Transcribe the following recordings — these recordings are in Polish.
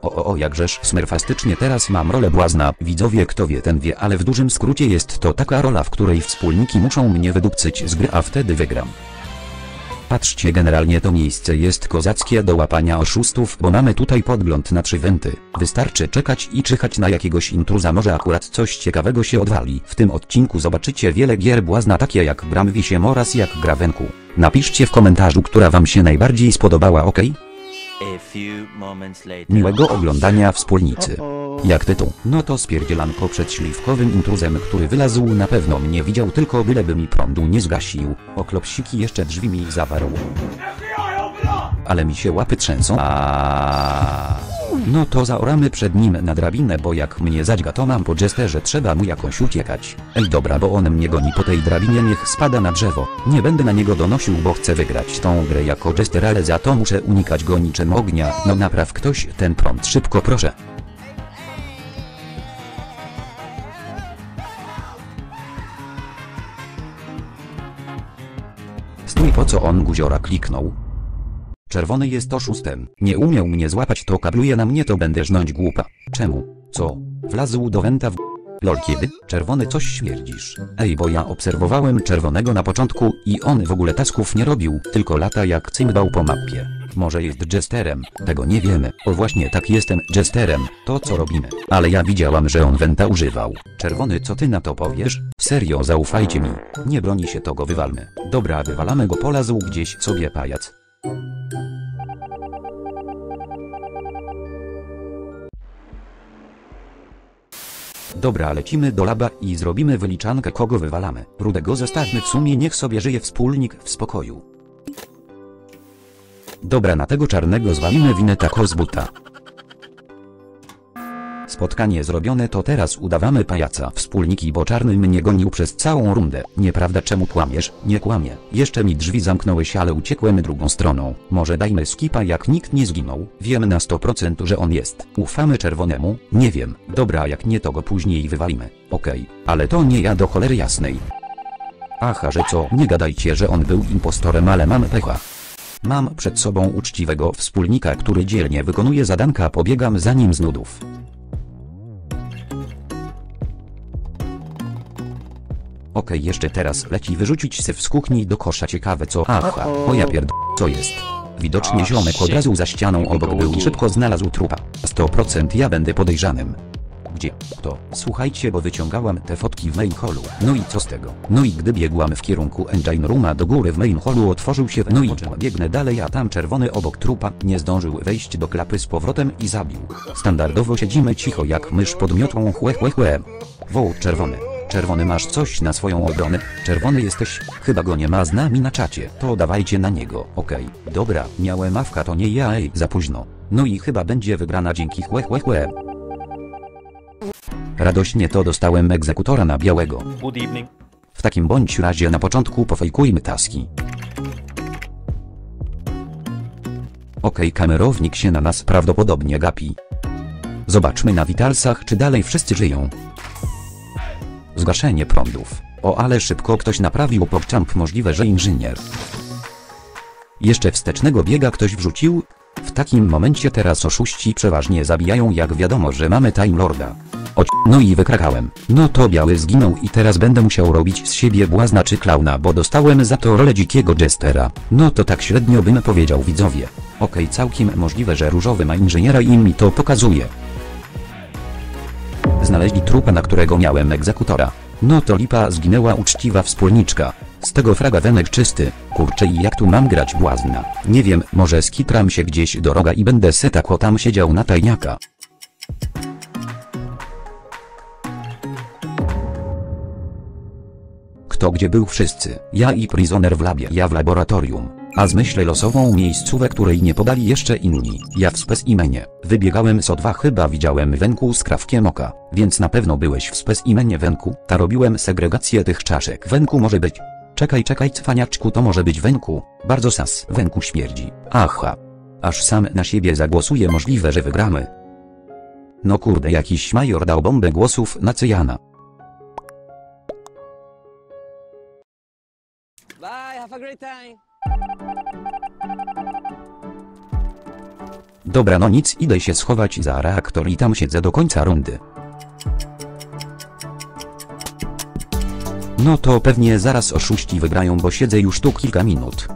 O, jakżeż smerfastycznie teraz mam rolę błazna. Widzowie, kto wie ten wie, ale w dużym skrócie jest to taka rola, w której wspólniki muszą mnie wydupcyć z gry, a wtedy wygram. Patrzcie, generalnie to miejsce jest kozackie do łapania oszustów, bo mamy tutaj podgląd na 3 wenty. Wystarczy czekać i czyhać na jakiegoś intruza, może akurat coś ciekawego się odwali. W tym odcinku zobaczycie wiele gier błazna, takie jak Bram Wisiem oraz jak gra Wenku. Napiszcie w komentarzu, która wam się najbardziej spodobała, ok? Miłego oglądania, wspólnicy. Jak tytuł? No to spierdzielanko przed śliwkowym intruzem, który wylazł, na pewno mnie widział, tylko byleby mi prądu nie zgasił. Oklopsiki jeszcze drzwi mi zawarł. Ale mi się łapy trzęsą. No to zaoramy przed nim na drabinę, bo jak mnie zadźga, to mam po jesterze, trzeba mu jakoś uciekać. Ej dobra, bo on mnie goni po tej drabinie, niech spada na drzewo. Nie będę na niego donosił, bo chcę wygrać tą grę jako jester, ale za to muszę unikać go niczym ognia. No napraw ktoś ten prąd szybko, proszę. Stój, po co on guziora kliknął? Czerwony jest oszustem. Nie umiał mnie złapać, to kabluje na mnie, to będę żnąć głupa. Czemu? Co? Wlazł do wenta w... Lol, kiedy? Czerwony, coś śmierdzisz. Ej, bo ja obserwowałem czerwonego na początku i on w ogóle tasków nie robił, tylko lata jak cymbał po mapie. Może jest jesterem, tego nie wiemy. O właśnie, tak, jestem jesterem, to co robimy? Ale ja widziałam, że on wenta używał. Czerwony, co ty na to powiesz? Serio, zaufajcie mi. Nie broni się, to go wywalmy. Dobra, wywalamy go, polazł gdzieś sobie pajac. Dobra, lecimy do laba i zrobimy wyliczankę, kogo wywalamy. Rudego zostawmy, w sumie niech sobie żyje wspólnik w spokoju. Dobra, na tego czarnego zwalimy winę tako z buta. Spotkanie zrobione, to teraz udawamy pajaca. Wspólniki, bo czarny mnie gonił przez całą rundę. Nieprawda, czemu kłamiesz? Nie kłamię. Jeszcze mi drzwi zamknąłeś, ale uciekłem drugą stroną. Może dajmy skipa, jak nikt nie zginął. Wiem na 100%, że on jest. Ufamy czerwonemu? Nie wiem. Dobra, jak nie, to go później wywalimy. Okej. Ale to nie ja, do cholery jasnej. Aha, że co? Nie gadajcie, że on był impostorem, ale mam pecha. Mam przed sobą uczciwego wspólnika, który dzielnie wykonuje zadanka, pobiegam za nim z nudów. Okej, jeszcze teraz leci wyrzucić syf z kuchni do kosza, ciekawe co? Aha, o ja co jest? Widocznie ziomek od razu za ścianą obok był i szybko znalazł trupa. 100% ja będę podejrzanym. Gdzie? Kto? Słuchajcie, bo wyciągałam te fotki w main hallu. No i co z tego? No i gdy biegłam w kierunku engine rooma do góry, w main hallu otworzył się, no i biegnę dalej, a tam czerwony obok trupa nie zdążył wejść do klapy z powrotem i zabił. Standardowo siedzimy cicho jak mysz pod miotłą, chłe. Woł, czerwony. Czerwony, masz coś na swoją obronę? Czerwony jesteś? Chyba go nie ma z nami na czacie. To dawajcie na niego. Okej. Dobra, miałem awka, to nie ja, ej, za późno. No i chyba będzie wygrana dzięki chłe. Radośnie to dostałem egzekutora na białego. Good evening. W takim bądź razie na początku pofejkujmy taski. Okej, kamerownik się na nas prawdopodobnie gapi. Zobaczmy na witalsach, czy dalej wszyscy żyją. Zgaszenie prądów. O, ale szybko ktoś naprawił pokczamp, możliwe, że inżynier. Jeszcze wstecznego biega ktoś wrzucił? W takim momencie teraz oszuści przeważnie zabijają, jak wiadomo, że mamy Time Lorda. No i wykrakałem. No to biały zginął i teraz będę musiał robić z siebie błazna czy klauna, bo dostałem za to rolę dzikiego jestera. No to tak średnio bym powiedział, widzowie. Okej, całkiem możliwe, że różowy ma inżyniera i mi to pokazuje. Znaleźli trupa, na którego miałem egzekutora. No to lipa, zginęła uczciwa wspólniczka. Z tego fraga wenek czysty. Kurczę, i jak tu mam grać błazna? Nie wiem, może skitram się gdzieś do roga i będę se tako tam siedział na tajniaka. Kto gdzie był? Wszyscy. Ja i prisoner w labie, ja w laboratorium. A zmyślę losową miejscówę, której nie podali jeszcze inni. Ja w specimenie. Wybiegałem z O2, chyba widziałem Wenku z krawkiem oka. Więc na pewno byłeś w specimenie, Wenku. Ta robiłem segregację tych czaszek. Wenku może być. Czekaj, cwaniaczku, to może być Wenku. Bardzo sas. Wenku śmierdzi. Aha. Aż sam na siebie zagłosuję, możliwe, że wygramy. No kurde, jakiś major dał bombę głosów na Cyjana. Bye, have a great time. Dobra, no nic, idę się schować za reaktor i tam siedzę do końca rundy. No to pewnie zaraz oszuści wygrają, bo siedzę już tu kilka minut.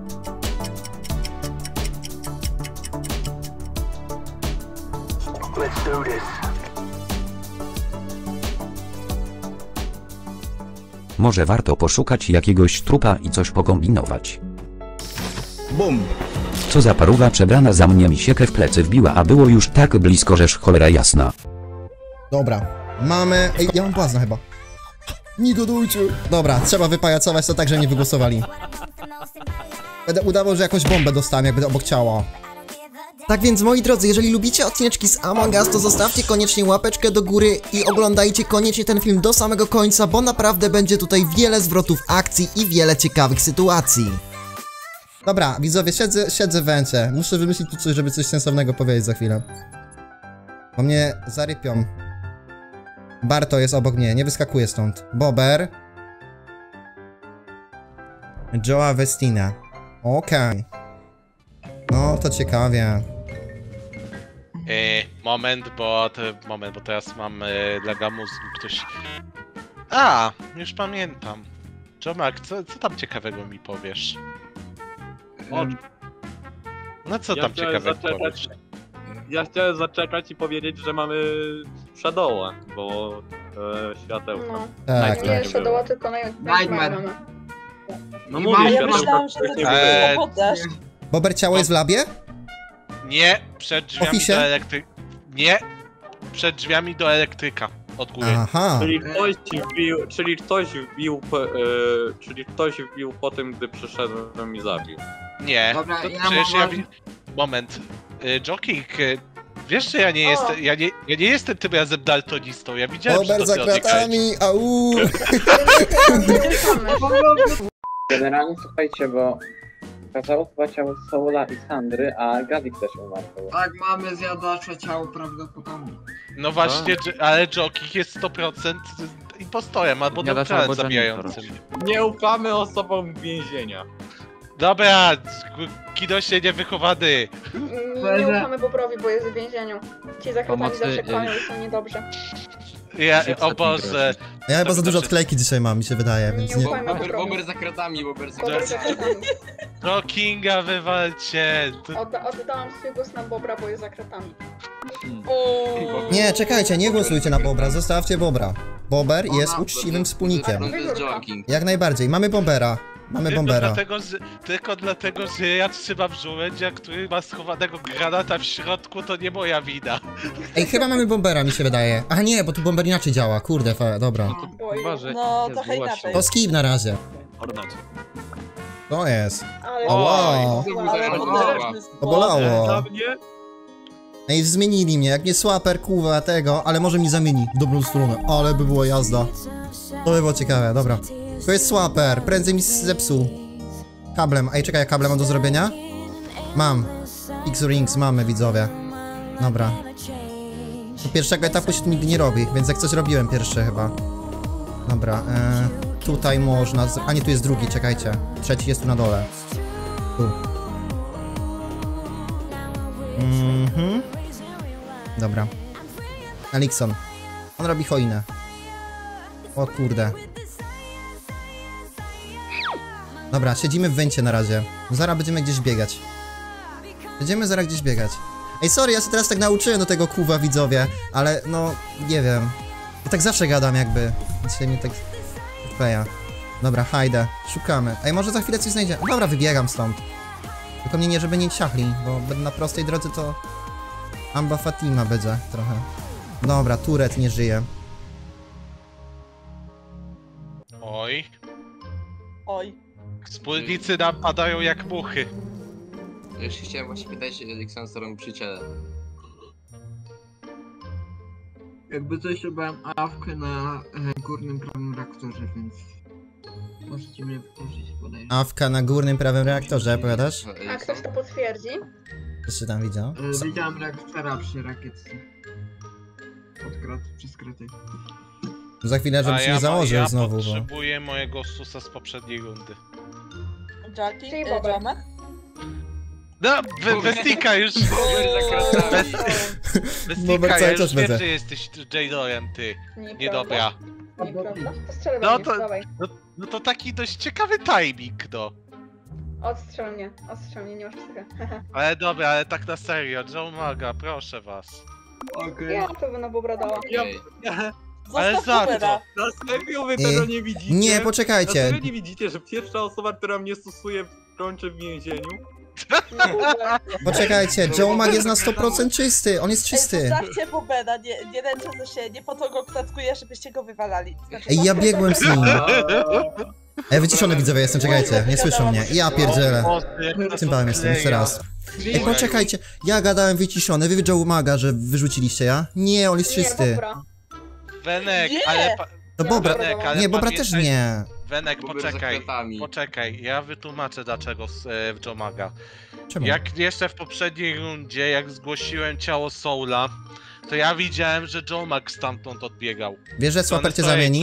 Może warto poszukać jakiegoś trupa i coś pokombinować. Bum! Co za paruwa przebrana za mnie mi siekę w plecy wbiła, a było już tak blisko, żeż cholera jasna. Dobra, mamy... Ej, ja mam błazna chyba. Nie godujcie! Dobra, trzeba wypajacować to tak, że nie wygłosowali. Będę udawał, że jakąś bombę dostałem, jak będę obok ciała. Tak więc, moi drodzy, jeżeli lubicie odcineczki z Among Us, to zostawcie koniecznie łapeczkę do góry i oglądajcie koniecznie ten film do samego końca, bo naprawdę będzie tutaj wiele zwrotów akcji i wiele ciekawych sytuacji. Dobra, widzowie, siedzę w wencie. Muszę wymyślić tu coś, żeby coś sensownego powiedzieć za chwilę. Bo mnie zarypią. Barto jest obok mnie, nie wyskakuje stąd. Bober. Joa Westina. Okej. No, to ciekawie. Moment, bo teraz mam laga mózgu, ktoś... A, już pamiętam. Jomak, co tam ciekawego mi powiesz? No co tam ciekawego powiesz? Ja chciałem zaczekać i powiedzieć, że mamy Shadowa, bo światełka. No. Tak, Nie, tak. Shadowa tylko na Nightmare. mamy. No I mówię, mam- Ja światełka myślałam, że wcześniej to były. powodzesz. Bober, ciało jest w labie? Nie, przed drzwiami Ofisie? do elektryka. Nie, przed drzwiami do elektryka. Od góry. Aha. Czyli ktoś wbił po tym, gdy przyszedłem i zabił. Nie, Dobra, to ja przecież mam- Moment. Joking, wiesz, że ja nie jestem. Ja nie jestem tym razem daltonistą. Ja widziałem, Bober że za to ty odjechałeś. kratami, au! Generalnie słuchajcie, bo okazało chyba ciało Soula i Sandry, a Gadik też umarł. Tak, mamy zjadacza ciało prawdopodobnie. No właśnie, ale Joking jest 100% impostorem albo neutralem zabijającym. Nie ufamy osobom więzienia. Dobra, Kidosie niewychowany. Nie ufamy Bobrowi, bo jest w więzieniu. Ci za kratami zawsze kłamią i są niedobrzy. O Boże. Ja chyba za dużo odklejki dzisiaj mam, mi się wydaje, więc Nie nie... ufajmy Bobrowi. Bober za kratami, Bober za Bober kratami. za kratami. Jokinga wywalcie. Oddałam swój głos na Bobra, bo jest za kratami. Nie, czekajcie, nie głosujcie na Bobra, zostawcie Bobra. Bober jest uczciwym wspólnikiem. To jest joking. Jak najbardziej, mamy Bombera. Mamy Bombera. Tylko dlatego, że ja trzymam żołędzia, który ma schowanego granata w środku, to nie moja wina. Ej, chyba mamy Bombera, mi się wydaje. A nie, bo tu Bomber inaczej działa, kurde, dobra. No, trochę inaczej. To skip na razie. To jest. Ale O, wow. To bolało. Dla mnie? Ej, zmienili mnie, jak nie Swapper, kuwa tego, ale może mi zamieni w dobrą stronę. Ale by była jazda. To by było ciekawe, dobra. To jest Swapper, prędzej mi zepsuł. Kablem, ej czekaj, kablem mam do zrobienia? Mam. X-Rings mamy, widzowie. Dobra. Do pierwszego etapu się to nigdy nie robi, więc jak coś robiłem pierwsze chyba. Dobra, tutaj można... A nie, tu jest drugi, czekajcie. Trzeci jest tu na dole. Tu. Dobra. Elikson. On robi choinę. O kurde. Dobra, siedzimy w wencie na razie. Zaraz będziemy gdzieś biegać. Będziemy zaraz gdzieś biegać. Ej, sorry, ja się teraz tak nauczyłem do tego kuwa, widzowie, ale no, nie wiem. Ja tak zawsze gadam jakby. Dzisiaj mnie tak kleja. Dobra, hajdę. Szukamy. Ej, może za chwilę coś znajdziemy. Dobra, wybiegam stąd. Tylko mnie nie, żeby nie ciachli, bo na prostej drodze to... Amba Fatima będzie trochę. Dobra, Turet nie żyje. Oj. Oj. Wspólnicy nam padają jak muchy. Już chciałem właśnie pytać, Aleksan, co robi przyjaciele. Jakby coś robiłem awkę na górnym prawym reaktorze, więc możecie mnie wkurzyć, podejrzewam. Awka na górnym prawym reaktorze, powiadasz? A ktoś to potwierdzi? Coś ty tam widział? Widziałem reaktora przy rakietce. Przez kraty. Za chwilę, żeby się nie założył ja znowu, bo... potrzebuję mojego susa z poprzedniej rundy. Czyli Bobek. No, Bestika już... Bober Bestika, cały ja czas już wiem, będzie. że jesteś J-Dojem, ty. Nieprawda. Niedobra. Nieprawda. To strzelę No we to- mnie, dawaj. No to taki dość ciekawy timing, no. Odstrzel mnie, nie masz psychy. Ale dobra, ale tak na serio, Joe Maga, proszę was. Okej. Ja to by na bobra dała. Okej. Ale za co? Na serio wy tego nie widzicie? Nie, Na poczekajcie. serio nie widzicie, że pierwsza osoba, która mnie stosuje, kończy w więzieniu? No Bober. Poczekajcie, Joe Mag jest na 100% czysty, on jest czysty. Zostawcie Bobera, nie ręczę ze siebie, nie po to go klatkuję, żebyście go wywalali. Znaczy, Ej, ja biegłem z nim. Ej, wyciszony widzowie jestem, czekajcie, nie słyszą mnie. Ja pierdzielę. Tym bałem jestem, jeszcze raz. Ej, poczekajcie, ja gadałem wyciszony, wy Joe Maga, że wyrzuciliście ja? Nie, on jest Nie, czysty. Bobra. Wenek, Nie! ale... To Bobra, Wenek, ale nie, Bobra też pamiętaj- nie. Wenek, Bober za poczekaj. kratami. Poczekaj, ja wytłumaczę dlaczego w Joe Maga. Czemu? Jak jeszcze w poprzedniej rundzie, jak zgłosiłem ciało Soula, to ja widziałem, że Joe Mag stamtąd odbiegał. Wiesz, że Swapper cię zamieni?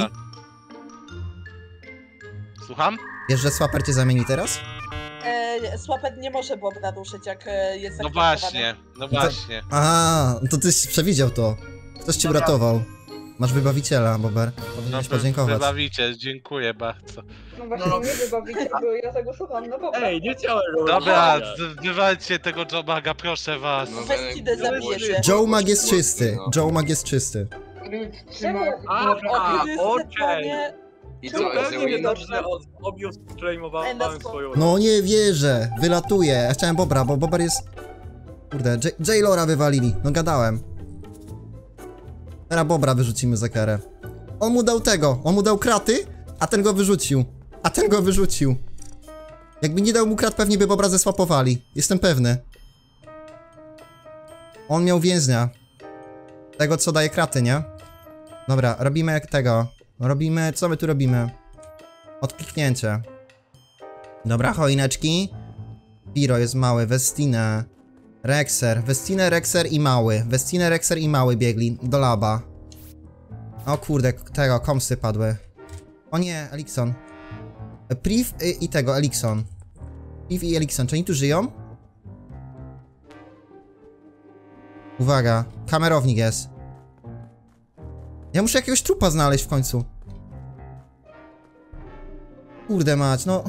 Słucham? Wiesz, że Swapper cię zamieni teraz? Swapet nie może Bobra ruszyć, jak jest No zaktywowany. właśnie, no właśnie. A, to tyś przewidział to. Ktoś cię uratował. Masz wybawiciela, Bober. No Powinieneś podziękować. wybawicie, dziękuję bardzo. No właśnie, nie wybawicie, bo ja zagłosowałam na Bobra. Ej, nie chciałem go Dobra, wybrać. wywalcie tego Joe Maga, proszę was. No, Weskidę Wenek- zabijecie. Joe Mag jest czysty. No. Joe Mag jest czysty. Czemu? Okej. I Czemu co, pewnie Zupełnie Ezreal? niedobrze obie streamowałem swoją... No nie wierzę, wylatuje. Ja chciałem Bobra, bo Bober jest... Kurde, Jailora wywalili, no gadałem. Teraz Bobra wyrzucimy za karę. On mu dał tego, on mu dał kraty, a ten go wyrzucił. Jakby nie dał mu krat, pewnie by Bobra zeswapowali. Jestem pewny. On miał więźnia. Tego, co daje kraty, nie? Dobra, robimy jak tego. Robimy, co my tu robimy? Odkliknięcie. Dobra, choineczki. Piro jest mały, Westinę. Rexer, Westinę, Rexer i mały. Westinę, Rexer i mały biegli do laba. O kurde, tego, komsy padły. O nie, Elikson. Priv i tego, Elikson. Priv i Elikson, czy oni tu żyją? Uwaga, kamerownik jest. Ja muszę jakiegoś trupa znaleźć w końcu. Kurde mać, no...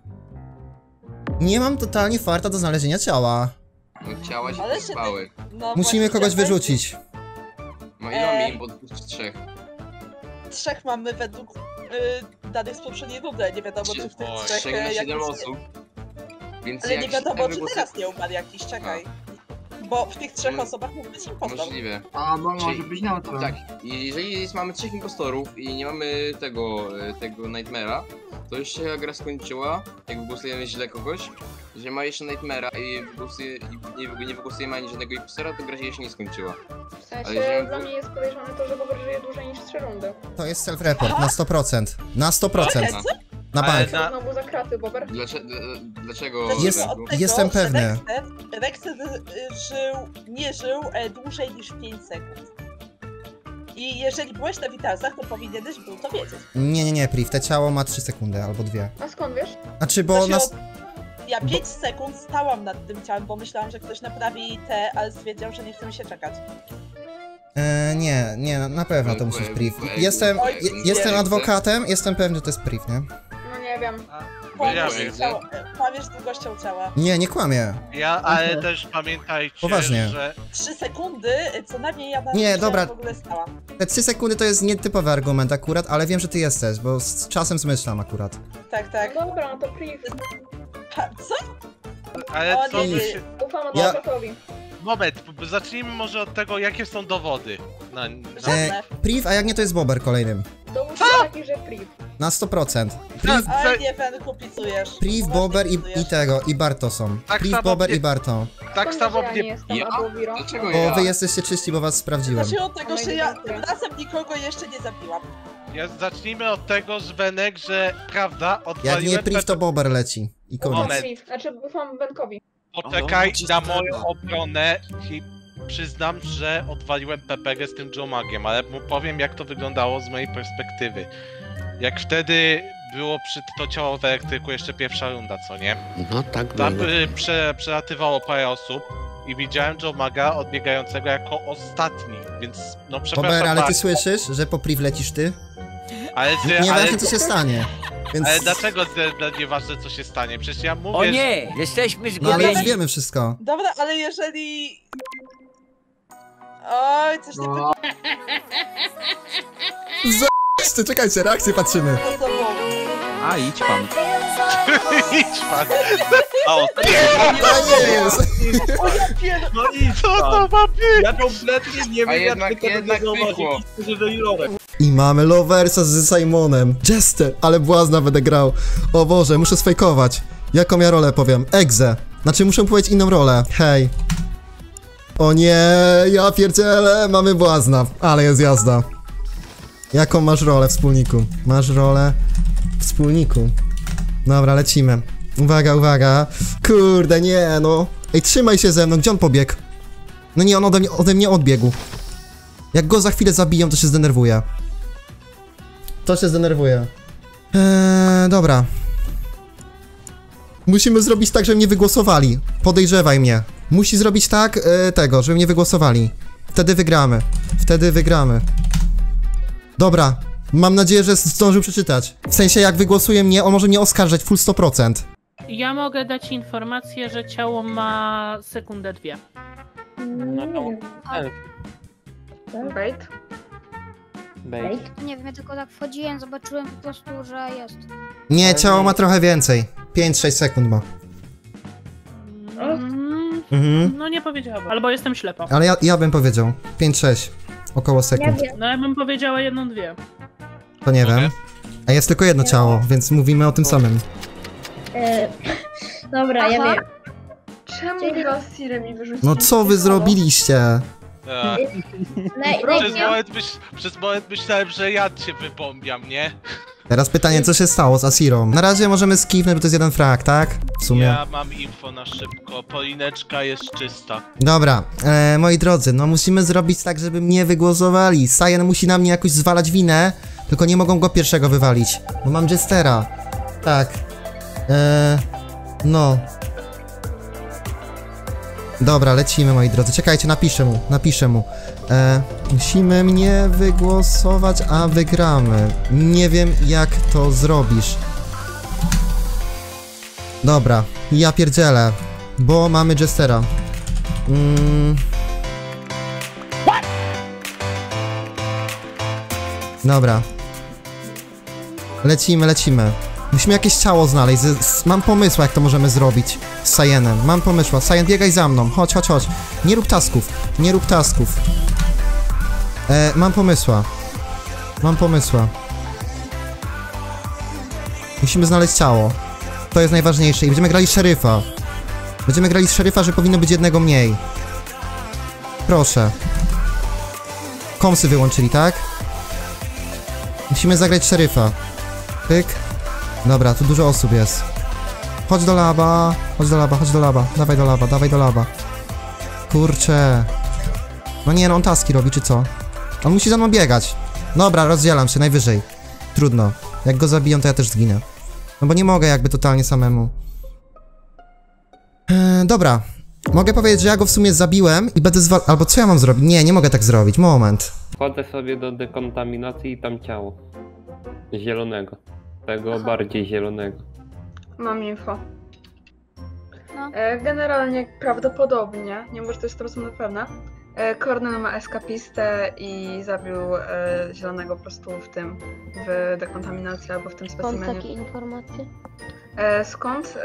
Nie mam totalnie farta do znalezienia ciała. No ciała się Ale się pospały. No Musimy właśnie, kogoś tak. wyrzucić. No ile mamy im, bo trzech. 3 mamy według danych z poprzedniej rundy, nie wiadomo czy w tych Oj, 3 Trzech na 7 jakiś... osób. Więc Ale jak nie wiadomo siedem czy wygłosy- teraz nie umarł jakiś, czekaj. Bo w tych 3 Mo- osobach mógł być impostor. Możliwe. A, bo może Czyli- być na to. Tak, i jeżeli mamy 3 impostorów i nie mamy tego Nightmare'a, to już się gra skończyła, jak wygłosujemy źle kogoś, że ma jeszcze Nightmare'a i nie wygłosujemy ani żadnego impostora, to gra się jeszcze nie skończyła. W sensie, Ale dla mnie jest podejrzane to, że Bober żyje dłużej niż 3 rundy. To jest self-report, na 100%. Na 100%. Na Ale bank. na- Znowu za kraty, Bober. Dlaczego? Jest- Zacznijmy od tego, jestem że pewny. Rexer nie żył dłużej niż 5 sekund. I jeżeli byłeś na Witalsach, to powinieneś był to wiedzieć. Nie, Priv, te ciało ma 3 sekundy albo 2. A skąd wiesz? Znaczy, bo Znaczy, nas... Ja 5 sekund stałam nad tym ciałem, bo myślałam, że ktoś naprawi te, ale stwierdził, że nie chce mi się czekać. Nie, na pewno to musi być Priv. Jestem nie. adwokatem, jestem pewny, że to jest Priv, nie? No nie wiem. Kłamiesz, wiem. kłamiesz długością ciała. Nie kłamię. Ja, ale też pamiętajcie, Poważnie. że 3 sekundy, co najmniej ja na Nie, tym dobra. w ogóle stałam. Te 3 sekundy to jest nietypowy argument akurat, ale wiem, że ty jesteś, bo z czasem zmyślam akurat. Tak, tak. No dobra, no to priv. Co? ale O, co nie, by nie. się... Ufam Ja- adwokatowi. Moment, zacznijmy może od tego, jakie są dowody. Żadne. Priv, a jak nie to jest Bober kolejnym. Dowód jest taki, że priv. Na 100%. Priv, Oj, nie, Wenku, picujesz. Priv, Poważnie Bober picujesz. i tego, i Barto są. Tak Priv, samo Bober mnie- i Barto. Tak Skąd samo wiesz, że ja nie mnie... jestem Ja? Adłowiro? Dlaczego Bo ja? wy jesteście czyści, bo was sprawdziłem. Zacznijmy od tego, No i że ja dziękuję. razem nikogo jeszcze nie zabiłam. Zacznijmy od tego, że Benek, że prawda, Jak odpaliłem nie Priv, to Bober leci. I koniec. Moment. Priv. Znaczy ufam Benkowi. Poczekaj na moją obronę i przyznam, że odwaliłem PPG z tym Joe Magiem, ale mu powiem jak to wyglądało z mojej perspektywy. Jak wtedy było przy to ciało w elektryku jeszcze pierwsza runda, co nie? No tak Tam było. przelatywało parę osób i widziałem Joe Maga odbiegającego jako ostatni, więc no przepraszam Bober, ale ty bardzo. słyszysz, że po priv lecisz ty? Ale Nieważne co się stanie. Więc... Ale dlaczego nieważne co się stanie? Przecież ja mówię, O nie! Jesteśmy No ale już zgubieni! wiemy wszystko. Dobra, ale jeżeli... Oj, coś nie było Jeszcze czekajcie, reakcję patrzymy. za sobą. A, idź pan. idź pan. O, To nie jest! O ja pierdolę. no i Co to ma być? Ja kompletnie nie A wiem, jednak- jak tego jednak zauważyć. pykło. Że Jurek. I mamy Loversa z Simonem. Jester, ale błazna będę grał. O Boże, muszę sfejkować. Jaką ja rolę powiem? Egze. Znaczy muszę powiedzieć inną rolę. Hej. O nie, ja pierdzielę, mamy błazna. Ale jest jazda. Jaką masz rolę, wspólniku? Masz rolę wspólniku. Dobra, lecimy. Uwaga, uwaga. Kurde, nie no. Ej, trzymaj się ze mną, gdzie on pobiegł? No nie, on ode mnie odbiegł. Jak go za chwilę zabiją, to się zdenerwuję. To się zdenerwuje. Dobra. Musimy zrobić tak, żeby mnie wygłosowali. Podejrzewaj mnie. Musi zrobić tak, żeby mnie wygłosowali. Wtedy wygramy. Wtedy wygramy. Dobra. Mam nadzieję, że zdążył przeczytać. W sensie, jak wygłosuje mnie, on może mnie oskarżać full 100%. Ja mogę dać informację, że ciało ma sekundę 2. No to... Wait. Nie wiem, ja tylko tak wchodziłem, zobaczyłem po prostu, że jest. Nie, ciało ma trochę więcej. 5-6 sekund ma. Mhm. No nie powiedziałabym, albo jestem ślepa. Ale ja bym powiedział. 5-6. Około sekund. No ja bym powiedziała 1-2. To nie wiem. A jest tylko jedno ciało, więc mówimy o tym samym. Dobra, ja wiem. Czemu Gassire mi wyrzucił? No co wy zrobiliście? Przez moment myślałem, że ja cię wybombiam, nie? Teraz pytanie, co się stało z Asirą? Na razie możemy skipnąć, bo to jest jeden frag, tak? W sumie. Ja mam info na szybko, Polineczka jest czysta. Dobra, moi drodzy, no musimy zrobić tak, żeby mnie wygłosowali. Sajen musi na mnie jakoś zwalać winę, tylko nie mogą go pierwszego wywalić, bo mam Jestera. Tak. No. Dobra, lecimy, moi drodzy. Czekajcie, napiszę mu. Musimy mnie wygłosować, a wygramy. Nie wiem, jak to zrobisz. Dobra, ja pierdzielę, bo mamy Jestera. Dobra. Lecimy. Musimy jakieś ciało znaleźć. Mam pomysł, jak to możemy zrobić z Sajenem. Mam pomysł. Sajen, biegaj za mną. Chodź. Nie rób tasków. Mam pomysła. Musimy znaleźć ciało. To jest najważniejsze. I będziemy grali szeryfa. Że powinno być jednego mniej. Proszę. Komsy wyłączyli, tak? Musimy zagrać szeryfa. Pyk. Dobra, tu dużo osób jest. Chodź do laba. Dawaj do laba. Kurczę. No nie, no on taski robi, czy co? On musi za mną biegać. Dobra, rozdzielam się, najwyżej. Trudno. Jak go zabiją, to ja też zginę. No bo nie mogę jakby totalnie samemu. Dobra. Mogę powiedzieć, że ja go w sumie zabiłem i będę albo co ja mam zrobić? Nie mogę tak zrobić. Moment. Wchodzę sobie do dekontaminacji i tam ciało. Zielonego. Tego bardziej zielonego. Mam info. No. Generalnie prawdopodobnie, nie może to jest 100% pewne, Kornel ma eskapistę i zabił zielonego po prostu w dekontaminacji albo w tym Skąd specimenie. takie informacje? Skąd?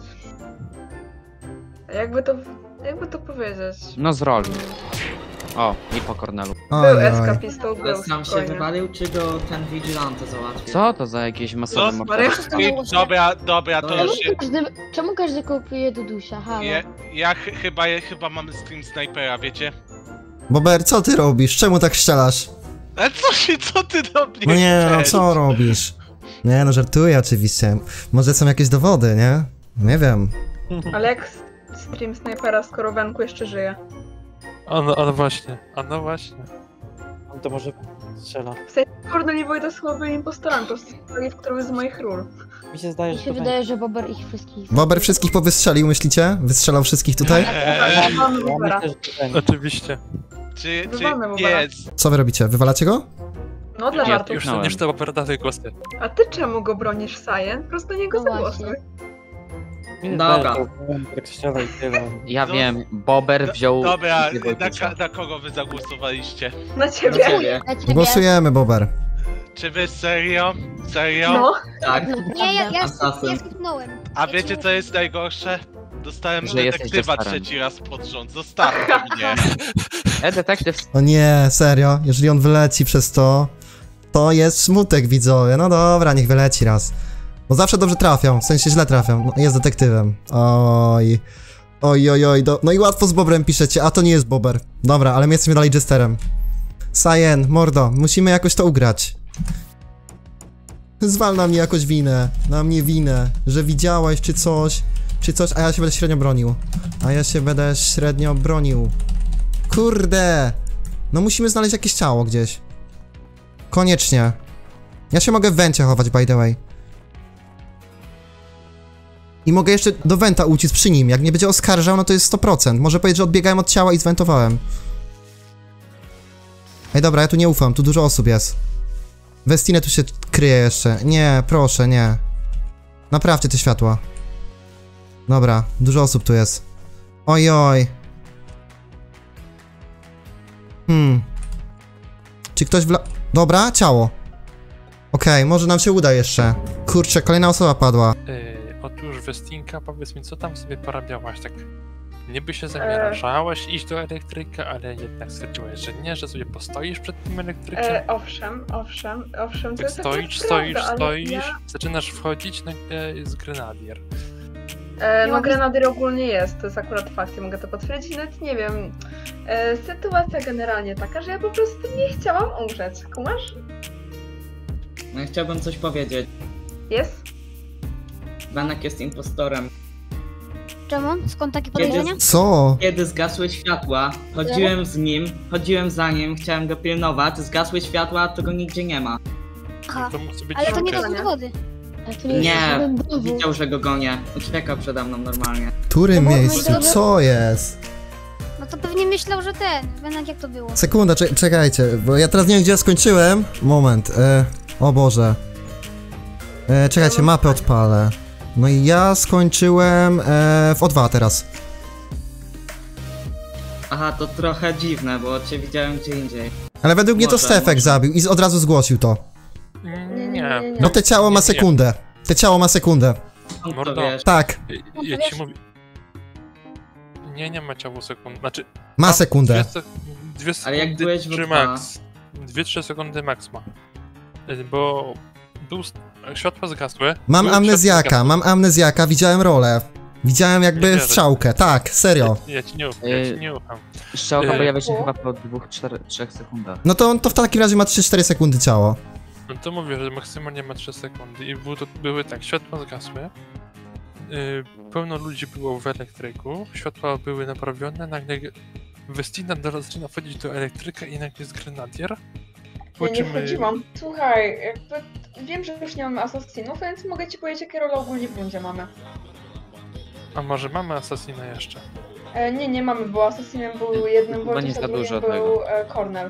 Jakby to powiedzieć? No z roli. O, i po Kornelu. Był eskapistą, był Ale sam się spokojnie. wywalił, czy go ten vigilante załatwił? Co to za jakieś masowe morderstwo? Dobra, to już się... Czemu każdy kupuje Dudusia? Halo? Chyba mamy stream snajpera, wiecie? Bober, co ty robisz? Czemu tak strzelasz? Ale co ty do mnie No nie, no chcesz? co robisz? Nie, no żartuję oczywiście. Może są jakieś dowody, nie? Nie wiem. Ale jak stream snajpera, skoro Wenku jeszcze żyje? A no właśnie. To może strzela. W sensie Kornel i Wojta byli impostorami, po prostu w którymś z moich ról. Mi się zdaje, Mi się wydaje, że Bober ich wszystkich... Bober wszystkich powystrzelił, myślicie? Wystrzelał wszystkich tutaj? Oczywiście. Czy Wywalmy jest? Co wy robicie? Wywalacie go? No dla żartu. Już to opowiada głosy. A ty czemu go bronisz, Sajen? Po prostu do niego zagłosuj. Dobra. Ja wiem, Bober wziął... Dobra, na kogo wy zagłosowaliście? Na ciebie. Głosujemy, Bober. Czy wy serio? Serio? No. Tak. Nie, ja skipnąłem. A wiecie co jest najgorsze? Dostałem Że jesteś detektywa Jesterem. 3 raz pod rząd. Zostawcie mnie. Detektyw... O nie, serio, jeżeli on wyleci przez to, to jest smutek, widzowie. No dobra, niech wyleci raz. Bo zawsze dobrze trafią, w sensie źle trafią. No, jest detektywem. Oj. Oj. No i łatwo z Bobrem piszecie, a to nie jest Bober. Dobra, ale my jesteśmy dalej Jesterem. Sajen, mordo, musimy jakoś to ugrać. Zwal na mnie jakoś winę, że widziałeś czy coś, a ja się będę średnio bronił. Kurde! No musimy znaleźć jakieś ciało gdzieś. Koniecznie. Ja się mogę w wencie chować, by the way. I mogę jeszcze do wenta uciec przy nim. Jak mnie będzie oskarżał, no to jest 100%. Może powiedzieć, że odbiegałem od ciała i zwentowałem. Ej, dobra, ja tu nie ufam, tu dużo osób jest. Westinę tu się kryje jeszcze. Nie, proszę, nie. Naprawcie te światła. Dobra, dużo osób tu jest. Ojoj. Czy ktoś Dobra, ciało. Okej, może nam się uda jeszcze. Kurczę, kolejna osoba padła. Otóż Westinka, powiedz mi, co tam sobie porabiałaś? Tak niby się zamierzałaś iść do elektryka, ale jednak stwierdziłaś, że nie, że sobie postoisz przed tym elektrykiem. Owszem. Tak To jest stoisz, ja... zaczynasz wchodzić, nagle jest grenadier. No grenadier ogólnie jest, to jest akurat fakt, ja mogę to potwierdzić, nawet nie wiem. Sytuacja generalnie taka, że ja po prostu nie chciałam umrzeć, kumasz? No ja chciałbym coś powiedzieć. Jest? Benek jest impostorem. Czemu? Skąd takie podejrzenia? Co? Kiedy zgasły światła, chodziłem za nim, chciałem go pilnować, zgasły światła, to go nigdzie nie ma. Aha, To musi być ale to nie Joker. do dowody. Nie, widział, że go gonię. Uciekał przede mną normalnie. W którym miejscu? Co jest? No to pewnie myślał, że Benek jak to było. Sekunda, czekajcie, bo ja teraz nie wiem, gdzie ja skończyłem. Moment, o Boże. Czekajcie, mapę odpalę. No i ja skończyłem w O2 teraz. Aha, to trochę dziwne, bo cię widziałem gdzie indziej. Ale według mnie to Stefek zabił i od razu zgłosił to. Nie. No te ciało ma sekundę. Mordo, Tak. Ja ci mówię. Nie ma ciało sekund. Znaczy. Ma sekundę. 2 sekundy. Ale jak byłeś w max. 2-3 sekundy max ma. Bo światła zgasły. Mam amnezjaka, widziałem rolę. Widziałem jakby strzałkę, tak, serio. Ja ci nie ufam. Strzałka pojawia się chyba po 2-3 sekundach. No to w takim razie ma 3-4 sekundy ciało. No to mówię, że maksymalnie ma 3 sekundy i były tak, światła zgasły. Pełno ludzi było w elektryku, światła były naprawione, nagle Westina zaczyna wchodzić do elektryka i nagle jest grenadier. Ja nie wchodziłam. Słuchaj, jakby wiem, że już nie mamy asasinów, więc mogę ci powiedzieć, jakie role ogólnie w rundzie mamy. A może mamy asasina jeszcze? Nie mamy, bo asasinem był jednym Wojciech, a drugim był Kornel.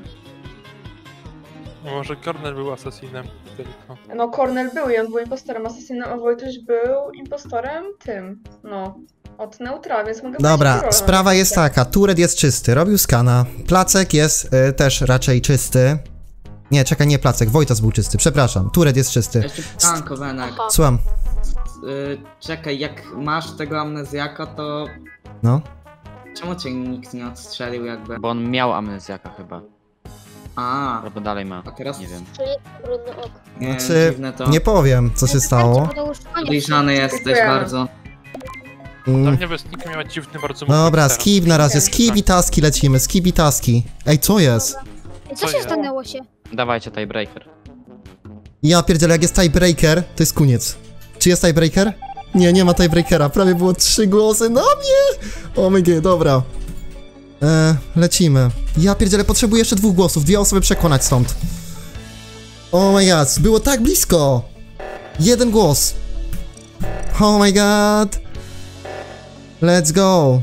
Może Kornel był asasinem tylko. No Kornel był i on był impostorem asasinem, a Wojtuś był impostorem tym, no, od neutra, więc mogę Dobra, sprawa jest taka, Turet jest czysty, robił skana, Placek jest też raczej czysty. Nie, czekaj, nie Placek, Wojtas był czysty, przepraszam, Turet jest czysty. Jeszcze pytanko, Benek. Słucham. Czekaj, jak masz tego amnezjaka, to... No? Czemu cię nikt nie odstrzelił jakby? Bo on miał amnezjaka chyba. Albo dalej ma, a teraz... nie wiem. Nie, Znaczy, dziwne to. nie powiem, co się stało. Podejrzany jesteś bardzo. Dla mnie Westinka miała dziwny bardzo... Dobra, skip na razie, skip i taski lecimy, skip i taski. Ej, co jest? Co się stanęło się? Dawajcie tiebreaker. Ja pierdzielę, jak jest tiebreaker, to jest koniec. Czy jest tiebreaker? Nie, nie ma tiebreakera, prawie było 3 głosy na mnie! O my god, dobra. Lecimy. Ja pierdzielę, potrzebuję jeszcze 2 głosów, 2 osoby przekonać stąd. Oh my god, było tak blisko! 1 głos. Oh my god. Let's go.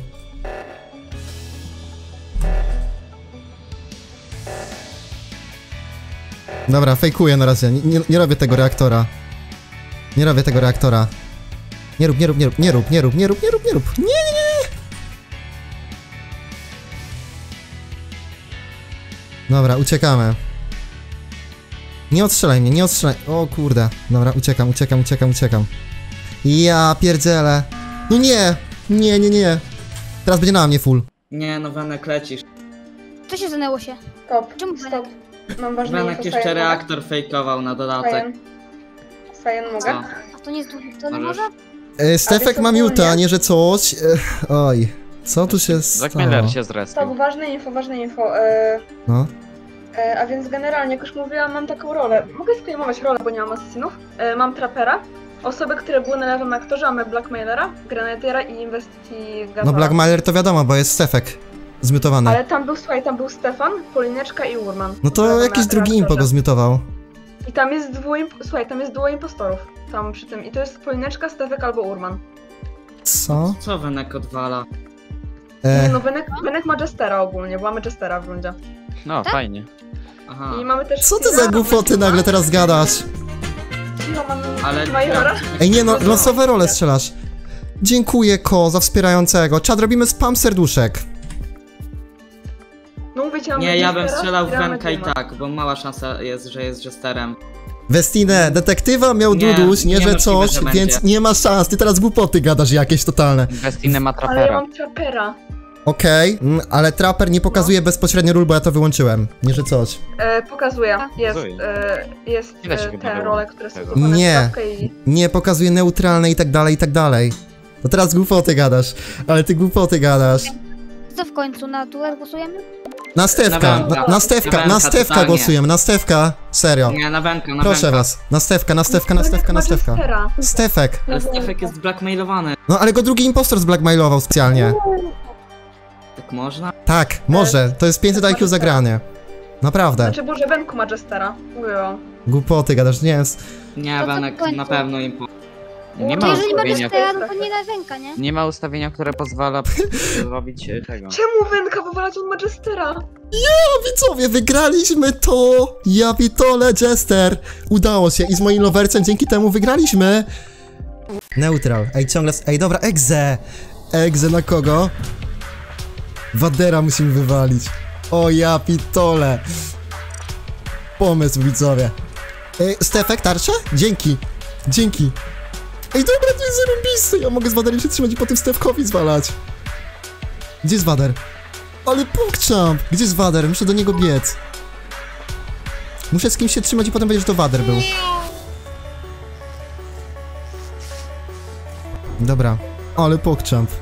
Dobra, fejkuję na razie, nie robię tego reaktora. Nie robię tego reaktora. Nie rób. Nie. Dobra, uciekamy. Nie odstrzelaj mnie, nie odstrzelaj. O kurde. Dobra, uciekam. Ja pierdzielę. No nie. Nie. Teraz będzie na mnie full. Nie, no Wenek lecisz. Co się stanęło się? Stop. Czemu Stop. Mam ważne Wenek info, jeszcze Sajen, reaktor fejkował na dodatek. Sajen, mogę? Co? A to nie jest to nie Możesz. może? Stefek ma miuta, nie że coś. Oj. Co tu się stało? Blackmailer się zrespił. Stop, ważne info. No. A więc generalnie, jak już mówiłam, mam taką rolę. Mogę skleimować rolę, bo nie mam asesynów. Mam trapera, osoby, które były na lewym aktorze, mamy blackmailera, grenadiera i investigatora. No Blackmailer to wiadomo, bo jest Stefek. Zmiutowany. Ale tam był Stefan, Polineczka i Urman. No to jakiś drugi impo go zmiutował. I tam jest tam jest duo impostorów. Tam przy tym. I to jest Polineczka, Stefek albo Urman. Co? Co Wenek odwala? Nie no, Wenek ma Jestera ogólnie, bo mamy Jestera w rundzie. No, Tak? fajnie. Aha. I mamy też... Co ty za głupoty nagle teraz gadasz? Cicho, mamy Ale... Majora. Ej nie no, losowe role strzelasz. Dziękuję Ko za wspierającego. Czad, robimy spam serduszek. No mówicie, mamy Nie, ja bym Jestera, strzelał w gramy Wenka i Dima. tak, bo mała szansa jest, że jest Jesterem. Westinę, detektywa miał Nie, Duduś, nie że niemożliwe, coś, że więc będzie. nie ma szans. Ty teraz głupoty gadasz jakieś totalne. Westinę ma Ale ja trapera. mam trapera. Okej, ale Trapper nie pokazuje bezpośrednio ról, bo ja to wyłączyłem. Nie że coś. Pokazuję. Jest, jest Ile się chyba te było role, które są tego? kupowane w Nie. stawkę i... Nie pokazuje neutralne i tak dalej. To teraz głupoty gadasz. Ale ty głupoty gadasz. Co w końcu, na duel głosujemy? Na Stefka, na Stefka totalnie. głosujemy, na Stefka. Serio. Nie, na Wenka, na Proszę Wenka. was. Na Stefka. Stefek. Ale Stefek jest blackmailowany. No ale go drugi impostor zblackmailował specjalnie. Tak można? Tak, może. To jest 500 IQ zagranie. Naprawdę. Znaczy, Boże, Wenku ma Jestera. Mówiłam. Głupoty gadasz, nie jest. Nie, To co Wenek w końcu? na pewno impo. Nie To ma jeżeli ma ustawienia, Jestera, no to nie na Wenka, nie? nie ma ustawienia, które pozwala zrobić tego. Czemu Wenka wywalać? On ma Jestera. Widzowie, wygraliśmy to! Ja pitole, Jester! Udało się i z moim lowercem dzięki temu wygraliśmy! Neutral. Ej, ciągle... Ej, dobra, Egze! Egze na kogo? Wadera musimy wywalić. O ja pitole! Pomysł, widzowie. Ej, Stefek, tarczę? Dzięki. Ej, dobra, to jest zarąbiste! Ja mogę z Waderem się trzymać i potem Stefkowi zwalać. Gdzie jest Wader? Ale pokczamp! Gdzie jest Wader? Muszę do niego biec. Muszę z kimś się trzymać i potem będziesz to Wader był. Dobra. Ale pokczamp.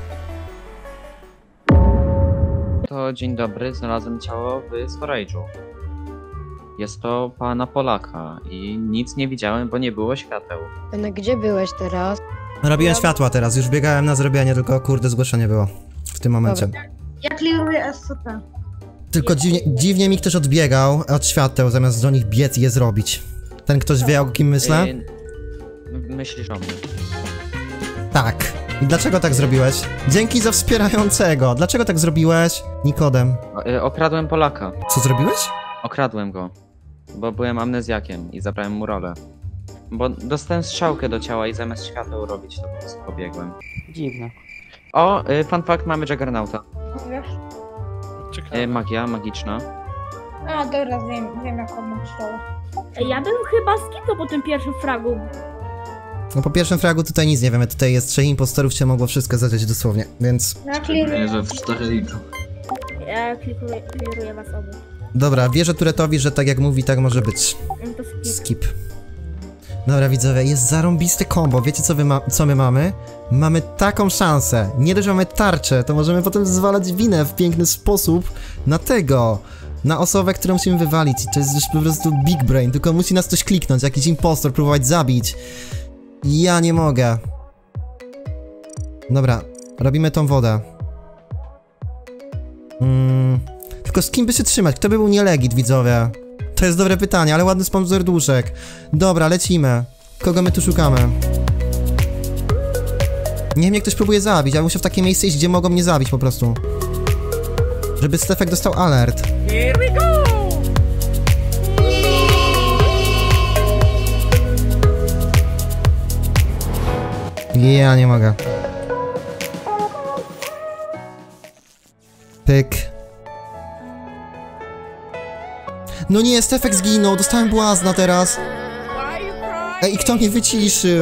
To dzień dobry, znalazłem ciało w storage'u. Jest to pana Polaka i nic nie widziałem, bo nie było świateł. No gdzie byłeś teraz? Robiłem światła teraz, już biegałem na zrobienie, tylko kurde zgłoszenie było. W tym momencie. Ja kliruję SCP. Tylko dziwnie mi ktoś odbiegał od świateł, zamiast do nich biec i je zrobić. Ten ktoś wie, o kim myślę? Myślisz o mnie. Tak. I dlaczego tak zrobiłeś? Dzięki za wspierającego. Dlaczego tak zrobiłeś? Nikodem. Okradłem Polaka. Co zrobiłeś? Okradłem go, bo byłem amnezjakiem i zabrałem mu rolę. Bo dostałem strzałkę do ciała i zamiast świateł robić, to po prostu pobiegłem. Dziwne. O, fun fact, mamy Juggernauta. Ciekawe. Magia, magiczna. A, dobra, wiem jak on ma rolę. Ja bym chyba skipnął po tym pierwszym fragu. No po pierwszym fragu tutaj nic nie wiemy, tutaj jest 3 impostorów, się mogło wszystko zadziać dosłownie, więc... Ja kliruję. że w 4 liczą. Ja kliruję was obu. Dobra, wierzę Turetowi, że tak jak mówi, tak może być. To skip. Skip. Dobra widzowie, jest zarąbiste combo, wiecie co my mamy? Mamy taką szansę, nie dość, że mamy tarczę, to możemy potem zwalać winę w piękny sposób na osobę, którą musimy wywalić i to jest już po prostu big brain, tylko musi nas coś kliknąć, jakiś impostor próbować zabić. Ja nie mogę. Dobra, robimy tą wodę. Tylko z kim by się trzymać? Kto by był nielegit, widzowie? To jest dobre pytanie, ale ładny sponsor duszek. Dobra, lecimy. Kogo my tu szukamy? Niech mnie ktoś próbuje zabić, ale muszę w takie miejsce iść, gdzie mogą mnie zabić po prostu. Żeby Stefek dostał alert. Here we go! Ja nie mogę. Pyk. No nie, Stefek zginął, dostałem błazna teraz. Ej, kto mnie wyciszył?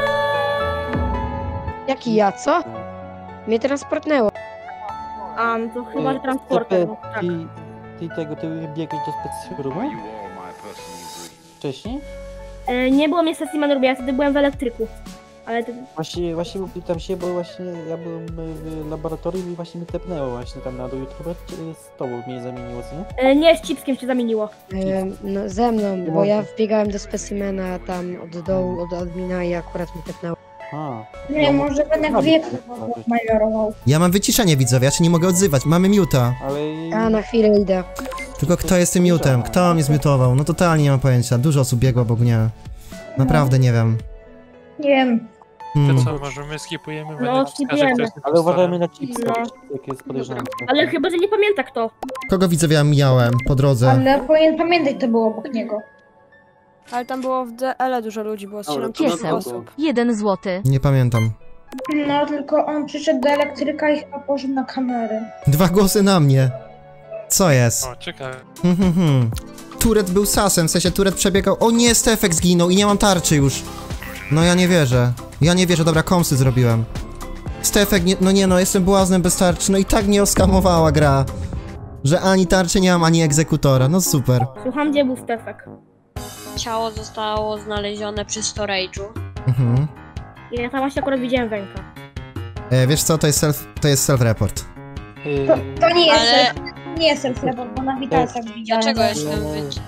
Jaki ja, co? Mnie transportnęło. To chyba że transporter. No, tak. Ty biegłeś do specjalnego? Wcześniej? Nie było mnie sesji manewru, ja wtedy byłem w elektryku. Ale ty... Właśnie pytam się, bo właśnie ja byłem w laboratorium i właśnie mi tepnęło właśnie tam na dół YouTube'a, z tobą mnie zamieniło, co nie? Nie, z Chipskiem się zamieniło. No ze mną, bo ja wbiegałem do specimena tam od dołu, od admina i akurat mi tepnęło. Nie, może będę wieku majorował. Ja mam wyciszenie, widzowie, ja się nie mogę odzywać, mamy muta. A na chwilę idę. Tylko kto jest tym mutem? Kto mnie zmiutował? No totalnie nie mam pojęcia, dużo osób biegło obok mnie. Naprawdę nie wiem. Nie wiem. To co, może my skipujemy? No, skipujemy. Ale uważajmy na chipsa, No. jak jest podejrzane. Ale chyba, że nie pamięta kto. Kogo widzowie ja mijałem po drodze? Ale powinien pamiętać, to było obok niego. Ale tam było w DL dużo ludzi, było Dobra, 7 osób. 1 złoty. Nie pamiętam. No, tylko on przyszedł do elektryka i chyba poszedł na kamerę. 2 głosy na mnie. Co jest? O, ciekawe. Turet był sasem, w sensie Turet przebiegał. O nie, Stefek zginął i nie mam tarczy już. No ja nie wierzę. Ja nie wierzę, dobra, komsy zrobiłem. Stefek, no jestem błaznem bez tarczy, no i tak mnie oskamowała gra. Że ani tarczy nie mam, ani egzekutora, no super. Słucham, gdzie był Stefek. Ciało zostało znalezione przy storage'u. Ja tam właśnie akurat widziałem Węka. Wiesz co, to jest self-report. To nie jest, Ale- nie jest self-report, bo na witalcach widziałem. Dlaczego jestem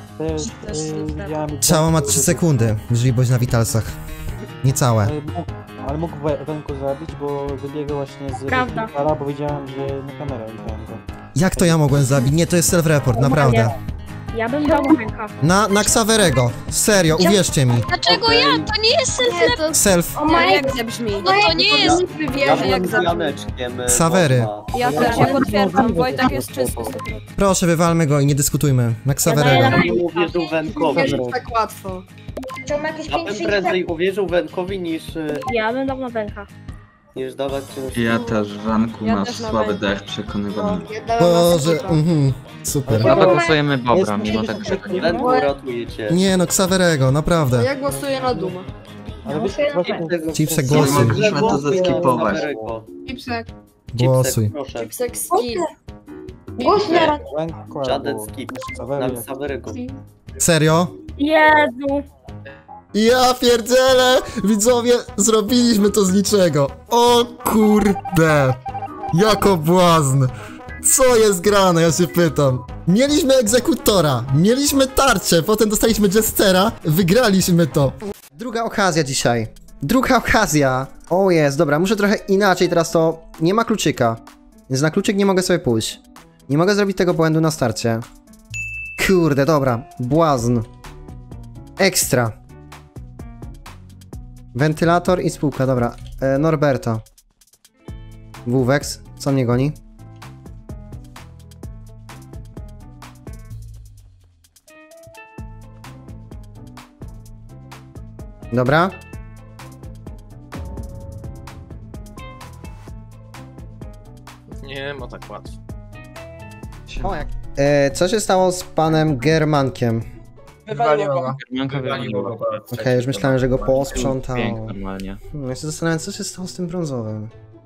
Ciało ma 3 sekundy, jeżeli byłeś na witalsach. Niecałe. Ale mógł Wenku zabić, bo wybiegał właśnie z Prawda. Witala, bo widziałem, że na kamerę widziałem go. Jak to ja mogłem zabić? Nie, to jest self-report, naprawdę. Ja bym dał Węka. Na Xaverego. Serio, uwierzcie mi. Dlaczego ja? To nie jest self-report. Self. Jak nie brzmi? No to nie jest... Jak Ksawery. Ja też, ja potwierdzam, Wojtek jest czysty. Proszę, wywalmy go i nie dyskutujmy. Na Ksawerego. Ja bym uwierzył Wenkowi. Tak łatwo. Chciałbym jakieś Ja bym prędzej uwierzył Wenkowi niż Ja bym dał na Węka. dawać czymś. Ja też, Wenku, Ja masz też na słaby Wenku. dech przekonywany. Boże, super. No to głosujemy Bobra, mimo tego, że Wenku ratuje cię. Nie no, Ksawerego, naprawdę. Ja głosuję na Duma. Chipsek, głosuj. Mogliśmy to zeskipować. Chipsek. Głosuj. Proszę. Chipsek skip. Głos na Żaden skip. Na Ksawerego. Serio? Jezu. Ja pierdzielę! Widzowie, zrobiliśmy to z niczego. O kurde! Jako błazn! Co jest grane, ja się pytam. Mieliśmy egzekutora, mieliśmy tarczę, potem dostaliśmy jestera, wygraliśmy to. Druga okazja dzisiaj. Druga okazja. O jest, dobra, muszę trochę inaczej teraz to... Nie ma kluczyka, więc na kluczyk nie mogę sobie pójść. Nie mogę zrobić tego błędu na starcie. Kurde, dobra, błazn. Ekstra. Wentylator i spółka, dobra. Norberto. Wuwex, co mnie goni? Dobra. Nie ma tak łatwo. O, jak... co się stało z panem Germankiem? Wywaliło go. Okej, już myślałem, że go posprzątał. normalnie. Ja się zastanawiam, co się stało z tym brązowym.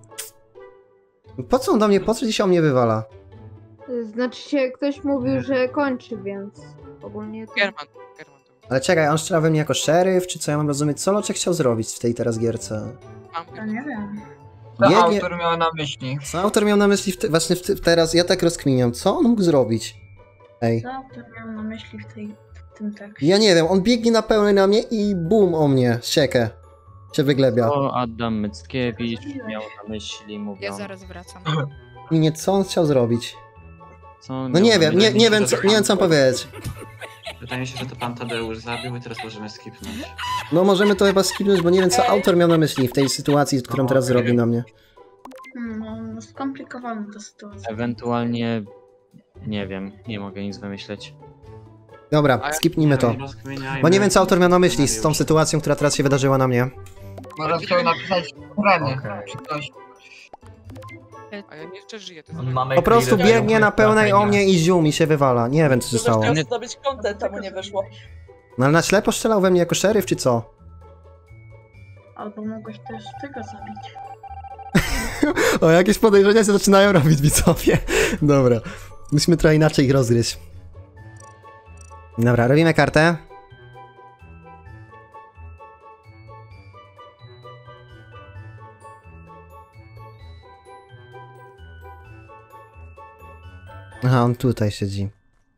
Po co on do mnie, po co dzisiaj o mnie wywala? Znaczy się, ktoś mówił, że kończy, więc ogólnie to... German. Ale czekaj, on strzela we mnie jako szeryf, czy co ja mam rozumieć? Co Loczek chciał zrobić w tej teraz gierce? Ja nie wiem. Co Nie, autor miał na myśli? Co autor miał na myśli właśnie teraz? Ja tak rozkminiam. Co on mógł zrobić? Ej. Co autor miał na myśli w tym tekście? Ja nie wiem, on biegnie na pełny na mnie i bum o mnie, siekę. Się wyglebia. O, Adam Myckiewicz miał na myśli, mówią... Ja zaraz wracam. I nie, co on chciał zrobić? co? No nie wiem, nie wiem co mam powiedzieć. Wydaje mi się, że to pan Tadeusz zabił i teraz możemy skipnąć. No możemy to chyba skipnąć, bo nie wiem co autor miał na myśli w tej sytuacji, którą teraz zrobi na mnie. No, skomplikowana ta sytuacja. Ewentualnie... Nie wiem, nie mogę nic wymyśleć. Dobra, skipnijmy to. Bo nie wiem co autor miał na myśli z tą sytuacją, która teraz się wydarzyła na mnie. Może chciał napisać rany, czy ktoś. A ja nie jeszcze żyję. Po prostu biegnie na pełnej o mnie i ziół mi się wywala. Nie wiem co się stało. Chciał zdobyć content, a mu nie wyszło. No ale na ślepo strzelał we mnie jako szeryf, czy co? Albo mogłeś też tego zabić. O, jakieś podejrzenia się zaczynają robić, widzowie. Dobra, musimy trochę inaczej ich rozgryźć. Dobra, robimy kartę. Aha, on tutaj siedzi.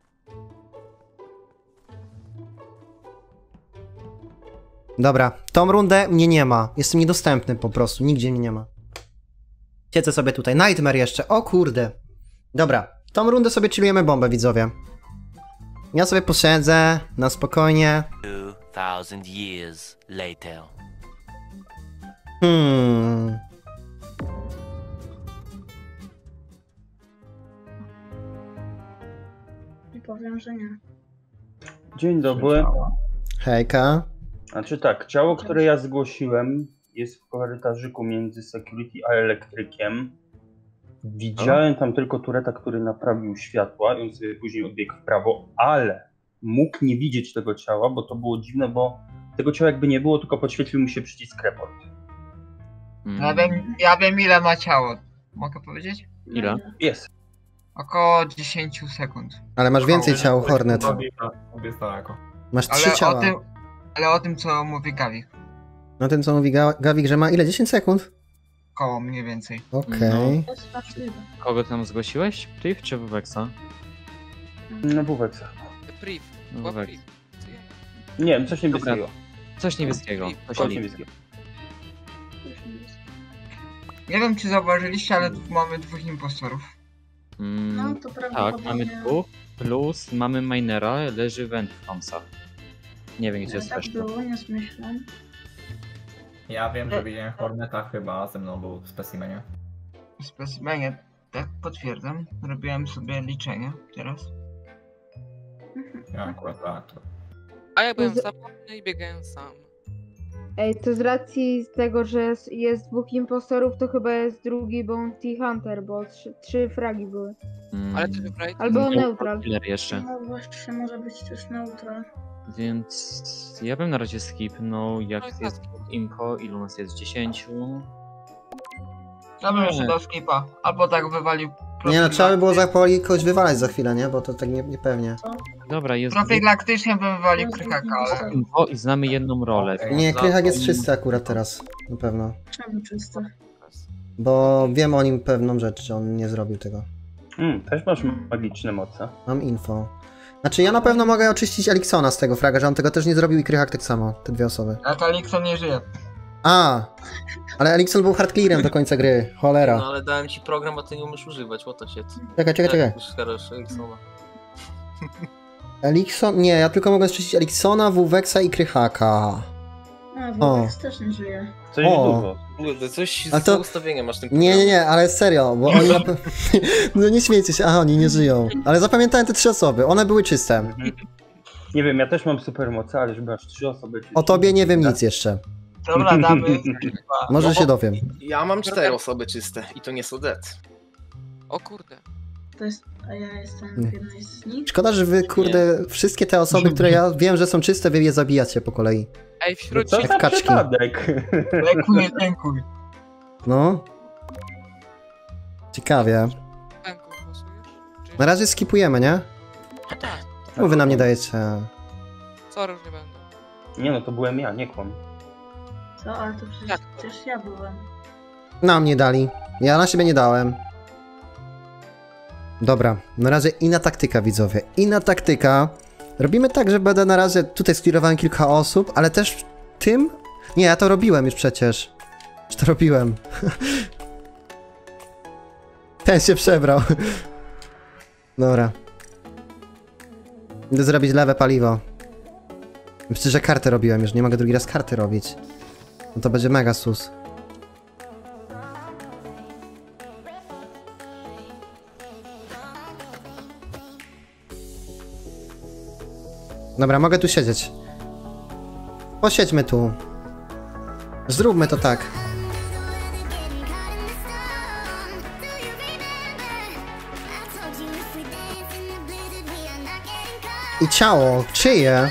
Dobra, tą rundę mnie nie ma. Jestem niedostępny po prostu, nigdzie mnie nie ma. Siedzę sobie tutaj. Nightmare jeszcze, o kurde. Dobra, tą rundę sobie chillujemy bombę, widzowie. Ja sobie posiedzę, na spokojnie. 2000 years later. I powiem, że nie. Dzień dobry. Hejka. Znaczy tak, ciało, które ja zgłosiłem, jest w korytarzyku między security a elektrykiem. Widziałem tam tylko tureta, który naprawił światła i on sobie później odbiegł w prawo, ale mógł nie widzieć tego ciała, bo to było dziwne, bo tego ciała jakby nie było, tylko podświetlił mi się przycisk report. Ja wiem ile ma ciało. Mogę powiedzieć? Ile? Jest. Około 10 sekund. Ale masz więcej ciał, Hornet. Masz 3 ciała. Ale o tym co mówi Gawik. No ten co mówi Gawik, że ma ile? 10 sekund? Koło mniej więcej. Okej. Kogo tam zgłosiłeś? Priv czy Wuweksa? No Wuweksa. Priv. Wuweksa. Nie wiem, coś niebieskiego. Coś niebieskiego. Coś niebieskiego. Nie wiem czy zauważyliście, ale mamy 2 impostorów. No to Tak, prawdopodobnie... mamy 2, plus mamy minera, leży węd w kąsach. Nie wiem gdzie jest Tak reszta. było, nie zmyślam. Ja wiem, że widziałem Horneta, chyba ze mną był w specimenie. W specimenie, tak potwierdzam. Robiłem sobie liczenie teraz. Ja akurat tak. A ja byłem samotny i biegałem sam. Ej, to z racji tego, że jest 2 impostorów, to chyba jest drugi Bounty Hunter, bo 3 fragi były. Ale ty wybrałeś... Albo neutral. Jeszcze. No właśnie, może być też neutral. Więc ja bym na razie skipnął, jak jest info, ilu nas jest 10. Ja bym jeszcze dał skipa. Albo tak wywalił. Nie no, trzeba by było kogoś wywalać za chwilę, nie? Bo to tak niepewnie. Dobra, jest... Profilaktycznie bym wywalił Krychaka, ale... Info i znamy jedną rolę. Nie, Krychak jest czysty akurat teraz, na pewno. Czemu czysty? Bo wiem o nim pewną rzecz, że on nie zrobił tego. Też masz magiczne moce. Mam info. Znaczy ja na pewno mogę oczyścić Eliksona z tego fraga, że on tego też nie zrobił i Krychak tak samo, te 2 osoby. Ale to Elikson nie żyje. A, ale Elikson był hardclearem do końca gry, cholera. No ale dałem ci program, a ty nie umiesz używać, what the shit. Czekaj. Elikson? Nie, ja tylko mogę oczyścić Eliksona, Wuweksa i Krychaka. A, Wuwex też nie żyje. Coś dużo. Kurde, coś Ale z to... ustawienia masz tym Nie, ale serio, bo oni... No nie śmiejcie się, oni nie żyją. Ale zapamiętałem te 3 osoby, one były czyste. Nie wiem, ja też mam supermoce, ale żeby aż 3 osoby... O tobie nie wiem nic jeszcze. Dobra, damy. Może się dowiem. Ja mam 4 osoby czyste i to nie są dead. O kurde. To jest... A ja jestem w jednej z nich. Szkoda, że wy, kurde, wszystkie te osoby, które ja wiem, że są czyste, wy je zabijacie po kolei. Ej, wśród Co za przypadek? Lekuj, lękuj. No. Ciekawie. Na razie skipujemy, nie? Czemu wy nam nie dajecie? Sorry, już nie będę. Nie no, to byłem ja, nie kłam. Co? Ale to przecież ja byłem. Nam nie dali. Ja na siebie nie dałem. Dobra, na razie inna taktyka, widzowie. Inna taktyka. Robimy tak, że będę na razie... Tutaj skierowałem kilka osób, ale też tym... Nie, ja to robiłem już przecież. Już to robiłem. Ten się przebrał. Dobra. Idę zrobić lewe paliwo. Myślę, że kartę robiłem już, nie mogę drugi raz karty robić. No to będzie mega sus. Dobra, mogę tu siedzieć. Posiedźmy tu. Zróbmy to tak. I ciało, czyje?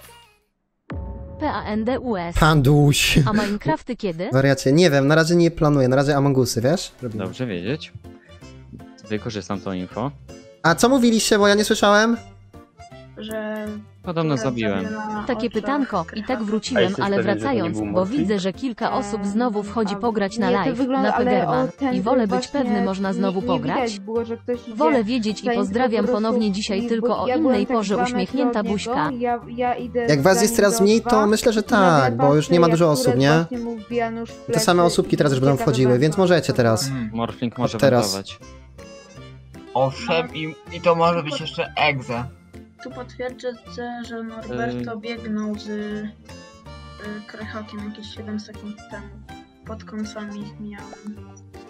PANDUS. Panduś. A Minecrafty kiedy? Wariacie, nie wiem, na razie nie planuję, na razie Among Usy, wiesz? Robimy. Dobrze wiedzieć. Wykorzystam tą info. A co mówiliście, bo ja nie słyszałem? Że... Podobno zabiłem. Takie pytanko. I tak wróciłem, ale wracając, bo widzę, że kilka osób znowu wchodzi pograć na live, na Pederman. I wolę być pewny, można znowu pograć? Wolę wiedzieć i pozdrawiam ponownie dzisiaj tylko o innej porze uśmiechnięta buźka. Jak was jest teraz mniej, to myślę, że tak, bo już nie ma dużo osób, nie? Te same osóbki teraz już będą wchodziły, więc możecie teraz. Morfling może teraz. wentować. Owszem, i to może być jeszcze egze. Tu potwierdzę, że Norberto biegnął z Krychokiem jakieś 7 sekund temu. Pod kąsami ich mijałem.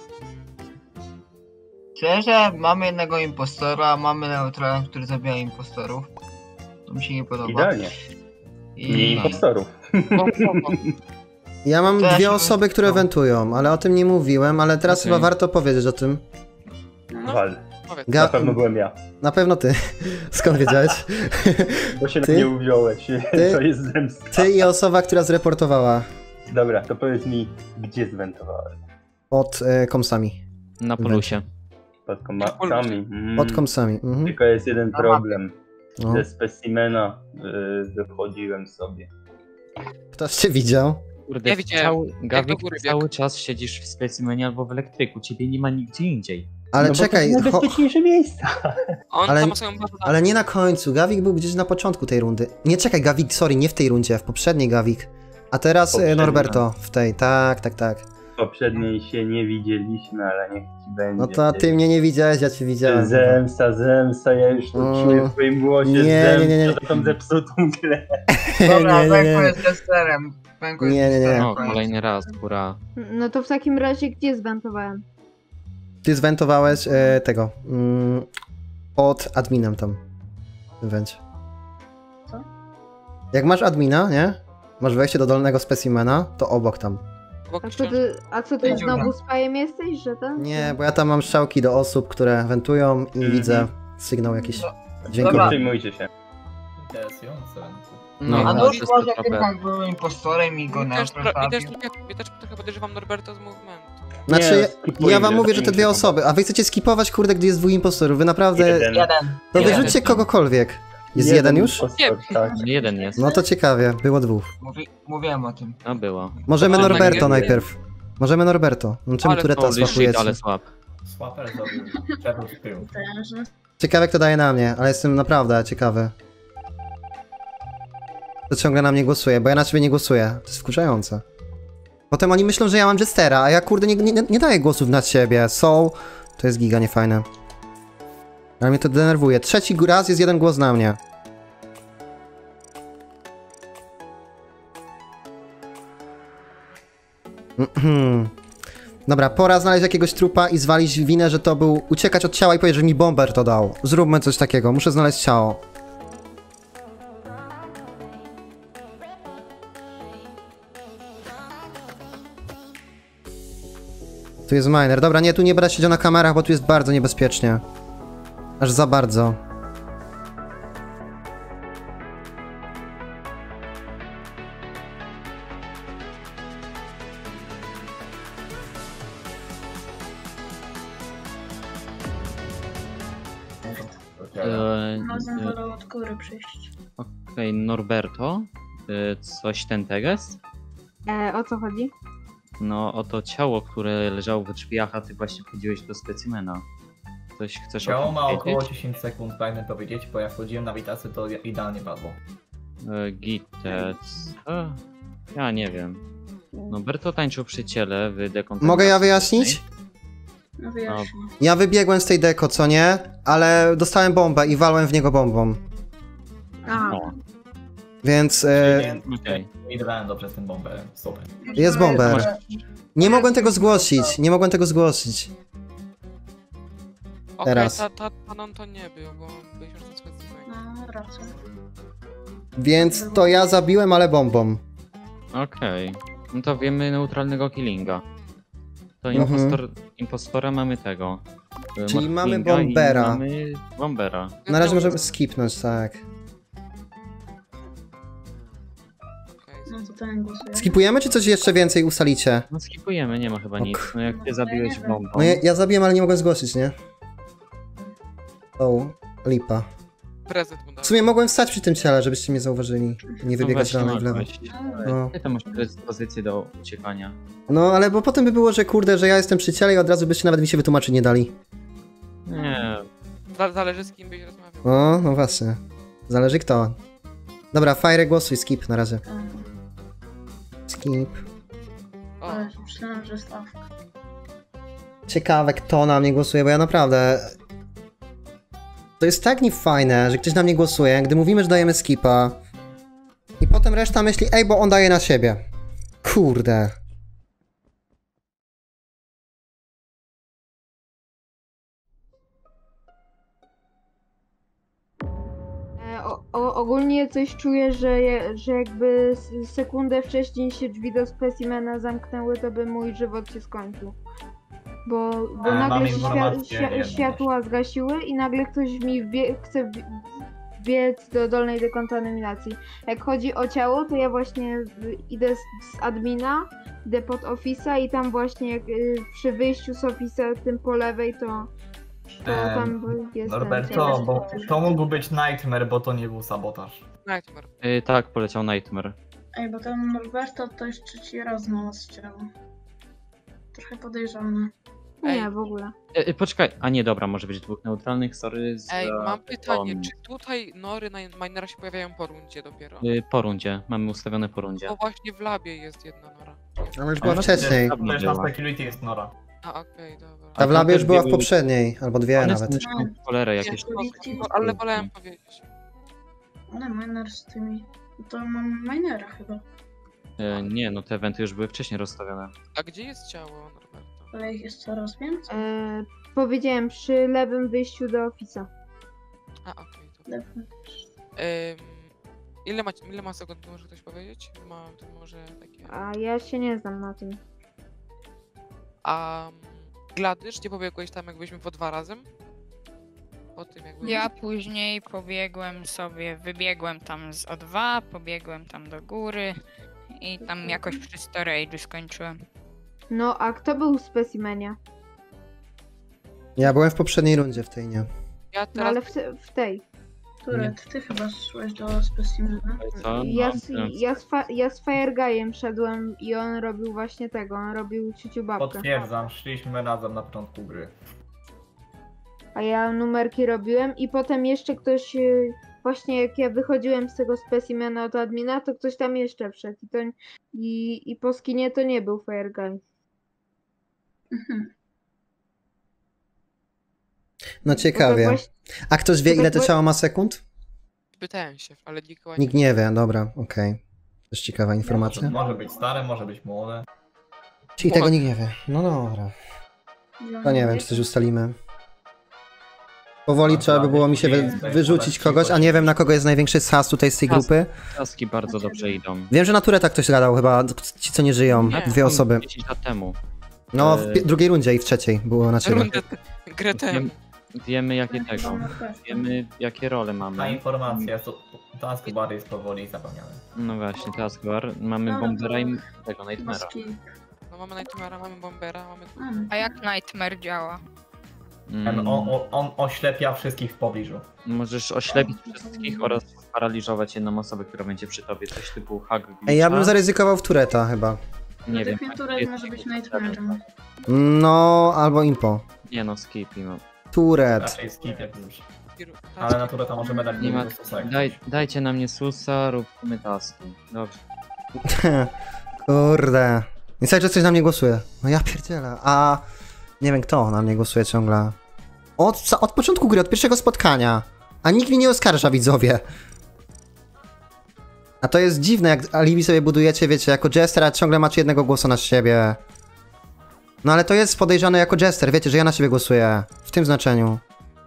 Szczerze, mamy jednego impostora, mamy neutrala, który zabija impostorów. To mi się nie podoba. Idealnie. Mniej impostorów. Ja mam Też dwie osoby, które wentują, ale o tym nie mówiłem, ale teraz chyba warto powiedzieć o tym. Wal. Na pewno byłem ja. Na pewno ty. Skąd wiedziałeś? Bo się na mnie uwziąłeś. To jest zemsta. Ty i osoba, która zreportowała. Dobra, to powiedz mi, gdzie zwentowałeś? Pod komsami. Na polusie. Pod komsami. Pod komsami. Mhm. Tylko jest jeden problem. No. Ze specimena wychodziłem sobie. Ktoś cię widział? Kurde, Ja widziałem, Gawik, góry cały czas siedzisz w specimenie albo w elektryku. Ciebie nie ma nigdzie indziej. Ale No czekaj, bo to najbezpieczniejsze miejsca. On ale, tam ma swoją bazę. ale nie na końcu. Gawik był gdzieś na początku tej rundy. Nie, czekaj, Gawik, sorry, nie w tej rundzie, w poprzedniej Gawik. A teraz Poprzednia. Norberto w tej, tak. W poprzedniej się nie widzieliśmy, ale niech ci będzie. No to ty mnie nie widziałeś, ja cię widziałem. Zemsta, ja już to czuję w twoim głosie. Nie. Za tą zepsutą grę. Dobra, Nie. Węku jest testerem. Nie. No, kolejny raz, hurra. No to w takim razie gdzie zwentowałem? Ty zwentowałeś tego. Pod adminem tam. Węć. Co? Jak masz admina, nie? Masz wejście do dolnego specimena, to obok tam. A co ty znowu spajem jesteś, że ten? Nie, bo ja tam mam strzałki do osób, które wentują i widzę sygnał jakiś. Dziękuję. Dobra, przyjmujcie się. Interesujące. No, A to Nóż jest może trochę. jednak był impostorem i go I też naprawił. trochę podejrzewam Norberto z movementu. Znaczy, skipuję, ja wam mówię, że to te mi dwie się osoby, a wy chcecie skipować, kurde, gdy jest dwóch impostorów, wy naprawdę... Jeden. To wyrzućcie kogokolwiek. Jest jeden już? Impostor, tak. Jeden jest. No to ciekawie, było dwóch. Mówiłem o tym. No było. Możemy Ale Norberto jednak najpierw. Możemy Norberto. No czemu Ale tureta Holy shit, swapujecie? ale słab. Swapper zrobił. Szedł z tyłu. Ciekawe kto daje na mnie, ale jestem naprawdę ciekawy. To ciągle na mnie głosuje, bo ja na ciebie nie głosuję. To jest wkurzające. Potem oni myślą, że ja mam Jestera, a ja kurde nie daję głosów na ciebie. To jest giga niefajne. Ale mnie to denerwuje. Trzeci raz jest jeden głos na mnie. Dobra, pora znaleźć jakiegoś trupa i zwalić winę, że to był... Uciekać od ciała i powiedzieć, że mi bomber to dał. Zróbmy coś takiego, muszę znaleźć ciało. Tu jest miner. Dobra, nie, tu nie będę siedział na kamerach, bo tu jest bardzo niebezpiecznie. Aż za bardzo. Razem wolał od góry przyjść. Okej, Norberto. Coś ten teges? O co chodzi? No, o to ciało, które leżało w drzwiach, a ty właśnie wchodziłeś do specimena. Coś chcesz o Ciało tym ma około powiedzieć? 10 sekund, pragnę powiedzieć, bo jak wchodziłem na witację, to idealnie padło. Gitec. Ja nie wiem. Norberto tańczył przy ciele w dekontaminacji. Mogę ja wyjaśnić? No wyjaśnij. Ja wybiegłem z tej deko, co nie? ale dostałem bombę i walłem w niego bombą. Więc... Nie dawałem dobrze z tym bombę, super. Jest bomber. Nie mogłem tego zgłosić, nie mogłem tego zgłosić. Teraz. Okej, to nie był, bo byliśmy już na specimenie. No, racja. Więc to ja zabiłem, ale bombą. Okej. No to wiemy neutralnego killinga. To impostora mamy tego. Czyli mamy Morflinga i bombera. Mamy bombera. Na razie możemy skipnąć, tak. No to ten głosuje. Skipujemy, czy coś jeszcze więcej ustalicie? No skipujemy, nie ma chyba nic. No jak ty zabiłeś bombą. No ja zabiłem, ale nie mogłem zgłosić, nie? O, lipa. Prezent mu dał. W sumie mogłem stać przy tym ciele, żebyście mnie zauważyli. Nie wybiegać dalej w lewo. No. Ty to masz predyspozycję do uciekania. No, ale bo potem by było, że kurde, że ja jestem przy ciele i od razu byście nawet mi się wytłumaczyć nie dali. Nie. Zależy z kim byś rozmawiał. O, no właśnie. Zależy kto. Dobra, Fire głosuj, skip na razie. Skip. Ale myślałem, że jest awka. Ciekawe, kto na mnie głosuje, bo ja naprawdę... To jest tak niefajne, że ktoś na mnie głosuje, gdy mówimy, że dajemy skipa i potem reszta myśli, ej, bo on daje na siebie. Kurde. Ogólnie coś czuję, że jakby sekundę wcześniej się drzwi do specimena zamknęły, to by mój żywot się skończył. Bo nagle się światła zgasiły i nagle ktoś mi chce wbiec do dolnej dekontaminacji. Jak chodzi o ciało, to ja właśnie idę z admina, idę pod ofisa i tam właśnie przy wyjściu z ofisa tym po lewej to tam jest Norberto, bo to mógł być Nightmare, bo to nie był sabotaż. Nightmare. Tak, poleciał Nightmare. Ej, bo ten Norberto to już trzeci raz znalazł ciało. Trochę podejrzane. Nie, w ogóle. Poczekaj, a nie, dobra, może być dwóch neutralnych, sorry. Ej, mam pytanie, czy tutaj Nory na minera się pojawiają po rundzie dopiero? Po rundzie, mamy ustawione po rundzie. Bo właśnie w labie jest jedna Nora. Ale już była wcześniej. Też na security jest Nora. A okej, dobra. Ta w labie już była w poprzedniej, albo dwie nawet. Cholerę jakieś. Ale wolałem powiedzieć. Ale miner z tymi... To mam minera chyba. Nie, no te eventy już były wcześniej rozstawione. A gdzie jest ciało, Norberto? Ale ich jest coraz więcej. Powiedziałem, przy lewym wyjściu do ofisa. A, okej, dobra. Ile ma sekund, może ktoś powiedzieć? Mam to może takie... A ja się nie znam na tym. A Gladysz, nie pobiegłeś tam jak byliśmy po 2 razem? Po tym jak byliśmy... Ja później wybiegłem tam z O2, pobiegłem tam do góry i tam jakoś przy storage'u skończyłem. No, a kto był w specimenie? Ja byłem w poprzedniej rundzie, w tej nie. Ja No, teraz... ale w tej. Ty chyba szłeś do specimena. Ja z Fire Guyem szedłem i on robił właśnie tego, on robił ciuciu babkę. Potwierdzam, szliśmy razem na początku gry. A ja numerki robiłem i potem jeszcze ktoś, właśnie jak ja wychodziłem z tego specimena od admina, to ktoś tam jeszcze wszedł i po skinie to nie był Fire Guy. No ciekawie. A ktoś wie, ile to ciało ma sekund? Pytałem się, ale nikt nie wie, dobra, okej. To jest ciekawa informacja. Może być stare, może być młode. Czyli tego nikt nie wie. No dobra. To nie wiem, czy coś ustalimy. Powoli trzeba by było mi się wyrzucić kogoś, a nie wiem, na kogo jest największy sas tutaj z tej grupy. Taski bardzo dobrze idą. Wiem, że na Tureta ktoś gadał chyba, ci co nie żyją, dwie osoby. 10 lat temu. No, w drugiej rundzie i w trzeciej było na ciebie. Wiemy jakie tego, wiemy jakie role mamy. Ta informacja, Taskbar jest powoli zapomniany. No właśnie, Taskbar, mamy Bombera i tego, Nightmare'a. No mamy Nightmare'a, mamy Bombera, mamy... A jak Nightmare działa? On oślepia wszystkich w pobliżu. Możesz oślepić wszystkich oraz sparaliżować jedną osobę, która będzie przy tobie, coś typu hack glitcha. Ej, ja bym zaryzykował w Tureta chyba. Nie wiem. Turet może być Nightmare'em. No, albo Impo. Nie no, skip, no. Turet. Raczej skip jak już. Ale na Tureta możemy dać susa. Dajcie na mnie susa, róbmy taski. Dobrze. Kurde. I cały czas coś na mnie głosuje. No ja pierdzielę. A nie wiem kto na mnie głosuje ciągle. Od początku gry, od pierwszego spotkania. A nikt mnie nie oskarża, widzowie. A to jest dziwne, jak alibi sobie budujecie, wiecie, jako jester, a ciągle macie jednego głosu na siebie. No ale to jest podejrzane jako jester, wiecie, że ja na siebie głosuję. W tym znaczeniu.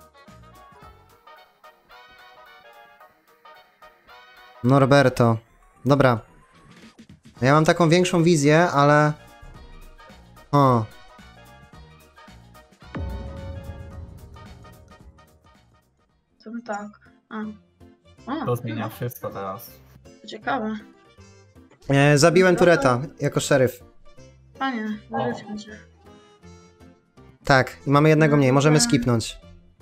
Norberto. Dobra. Ja mam taką większą wizję, ale... O. To by tak. To zmienia wszystko teraz. Ciekawe. Zabiłem Tureta jako szeryf. Panie, wyrzućmy cię. Tak, i mamy jednego mniej, możemy skipnąć.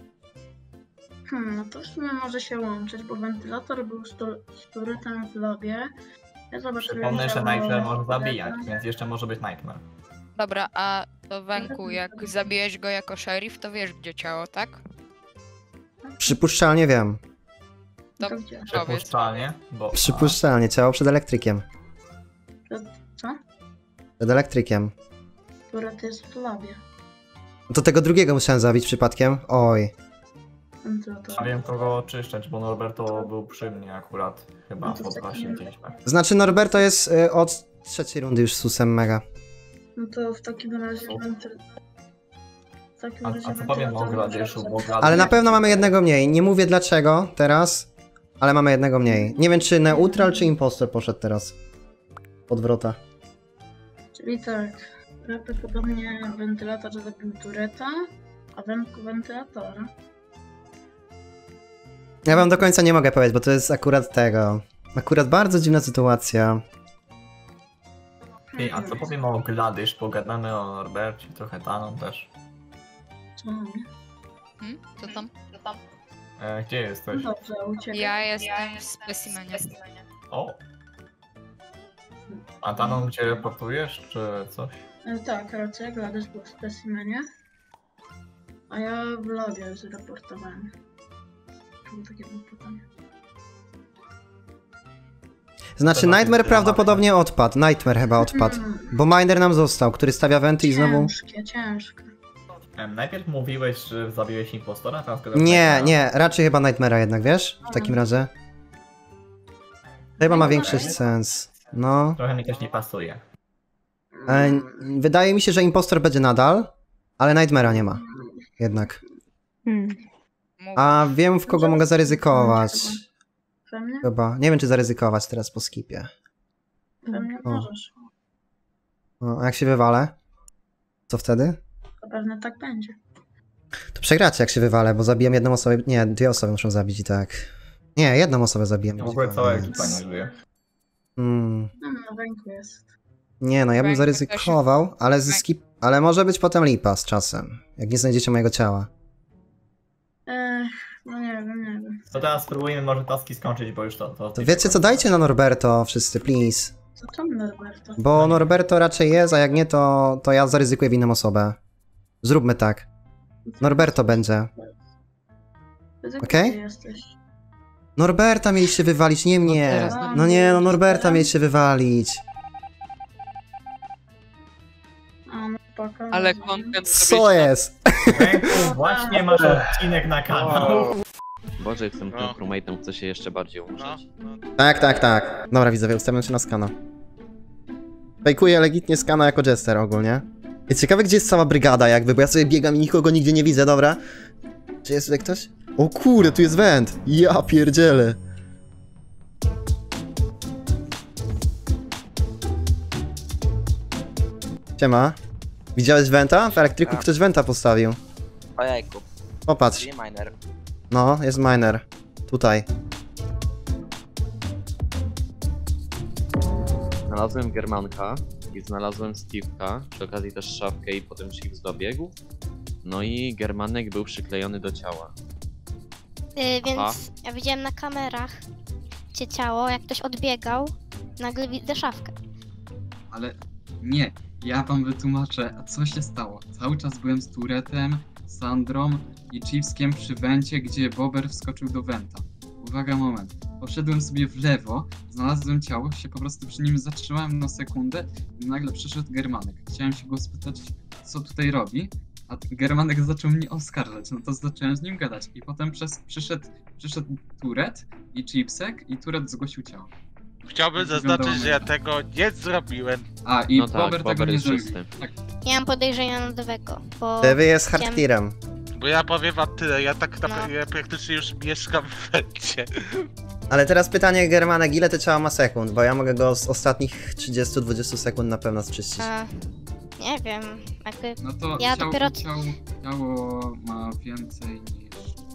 No to w sumie może się łączyć, bo wentylator był z Turetem w lobie. Ja zobaczyłem. Przypomnę, że Nightmare może zabijać, więc jeszcze może być Nightmare. Dobra, a to Wenku, jak zabijesz go jako szeryf, to wiesz gdzie ciało, tak? Przypuszczalnie wiem. To Przypuszczalnie, bo... Przypuszczalnie, ciało przed elektrykiem. Co? Przed elektrykiem. Turet jest w lobie. To tego drugiego musiałem zabić przypadkiem? Oj. Ja wiem kogo oczyszczać, bo Norberto był przy mnie akurat. Chyba to pod właśnie widzieliśmy. Znaczy Norberto jest od trzeciej rundy już susem mega. No to w takim razie A co powiem o Gladyszu, bo Gladys... Ale na pewno mamy jednego mniej. Nie mówię dlaczego teraz, ale mamy jednego mniej. Nie wiem czy neutral czy impostor poszedł teraz. Pod wrota. Czyli tak, prawdopodobnie wentylator zabił Tureta, a Wenku wentylatora. Ja wam do końca nie mogę powiedzieć, bo to jest akurat tego. Akurat bardzo dziwna sytuacja. A co powiem o Gladysz? Pogadamy o Norbercie, trochę Taną też. Co? Co tam? Gdzie jesteś? Dobrze, uciekaj. Ja jestem w specimenie. O! A Taną gdzie reportujesz, czy coś? Tak, raczej Gladys był w specimenie. A ja w lobie zreportowałem. Takie było pytanie. Znaczy Nightmare prawdopodobnie odpadł. Nightmare chyba odpadł. Bo Miner nam został, który stawia wenty i znowu... Ciężkie. Najpierw mówiłeś, że zabiłeś impostora, teraz go... Nie, raczej chyba Nightmare'a jednak, wiesz? W takim razie. Chyba ma większy sens. No. Trochę mi też nie pasuje. Wydaje mi się, że impostor będzie nadal, ale Nightmare'a nie ma. Jednak. A wiem, w kogo mogę zaryzykować. Chyba. Nie wiem, czy zaryzykować teraz po skipie. Pewnie możesz. A jak się wywalę? Co wtedy? To pewnie tak będzie. To przegracie, jak się wywalę, bo zabiłem jedną osobę. Nie, dwie osoby muszą zabić i tak. Nie, jedną osobę zabiłem. W ogóle cała ekipa nie żyje. Na ręku jest. Nie, no ja bym zaryzykował, ale ale może być potem lipa z czasem, jak nie znajdziecie mojego ciała. No nie wiem. To teraz spróbujmy może taski skończyć, bo już to Wiecie co, dajcie na Norberto wszyscy, please. Co tam Norberto? Bo Norberto raczej jest, a jak nie, to ja zaryzykuję w inną osobę. Zróbmy tak. Norberto będzie. Okej? Norberta mieliście wywalić, nie mnie. No nie, no Norberta mieliście wywalić. Ale content... Co jest? Właśnie masz odcinek na kanał. Boże, jestem tym crewmate'em, chcę się jeszcze bardziej umrzeć. Tak. Dobra, widzowie, ustawiam się na skana. Fejkuję legitnie skana jako jester ogólnie. Jest ciekawe, gdzie jest cała brygada jakby, bo ja sobie biegam i nikogo nigdzie nie widzę, dobra? Czy jest tutaj ktoś? O kurde, tu jest węd! Ja pierdzielę! Siema. Widziałeś węta? W elektryku ktoś węta postawił. Ojejku. Popatrz. Miner. No, jest miner. Tutaj. Znalazłem Germanka i znalazłem Steve'ka, przy okazji też szafkę i potem Chiefs dobiegł. No i Germanek był przyklejony do ciała. Więc ja widziałem na kamerach gdzie ciało, jak ktoś odbiegał, nagle widzę szafkę. Ale nie, ja wam wytłumaczę, co się stało. Cały czas byłem z Turetem, Sandrą i Chiefskiem przy wencie, gdzie Bober wskoczył do wenta. Uwaga, moment. Poszedłem sobie w lewo, znalazłem ciało, się po prostu przy nim zatrzymałem na sekundę i nagle przyszedł Germanek. Chciałem się go spytać, co tutaj robi, A Germanek zaczął mnie oskarżać, no to zacząłem z nim gadać. I potem przyszedł Turet i Chipsek i Turet zgłosił ciało. Chciałbym Tak zaznaczyć, wyglądało że ja moje. tego nie zrobiłem. A, i No tak, Bober tego Bober nie jest zrobił. czysty. Tak. Ja mam podejrzenia na Dewego, bo... Dewy jest chciałem- hardtirem. Bo ja powiem wam tyle, ja tak naprawdę ja praktycznie już mieszkam w Wencie. Ale teraz pytanie, Germanek, ile te ciała ma sekund? Bo ja mogę go z ostatnich 30-20 sekund na pewno zczyścić. Nie wiem, jakby... No to Ja dopiero... ciało ma więcej niż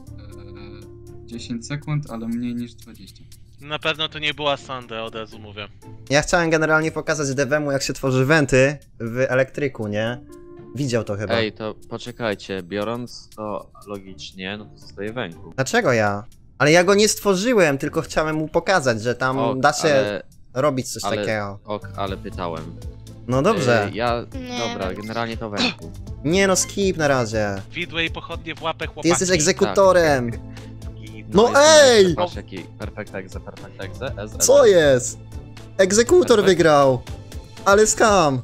10 sekund, ale mniej niż 20. Na pewno to nie była Sandra, od razu mówię. Ja chciałem generalnie pokazać Devemu, jak się tworzy wenty w elektryku, nie? Widział to chyba. Ej, to poczekajcie, biorąc to logicznie, no to zostaje węglu. Dlaczego ja? Ale ja go nie stworzyłem, tylko chciałem mu pokazać, że tam Ok, da się ale- robić coś takiego. Ok, ale pytałem. No dobrze. Dobra, generalnie to węglu. Nie no, skip na razie. Widły i pochodnie w łapę Ty chłopaki. jesteś egzekutorem. No jest ej! Patrz jaki perfect exe. Co jest? Egzekutor wygrał. Ale skam.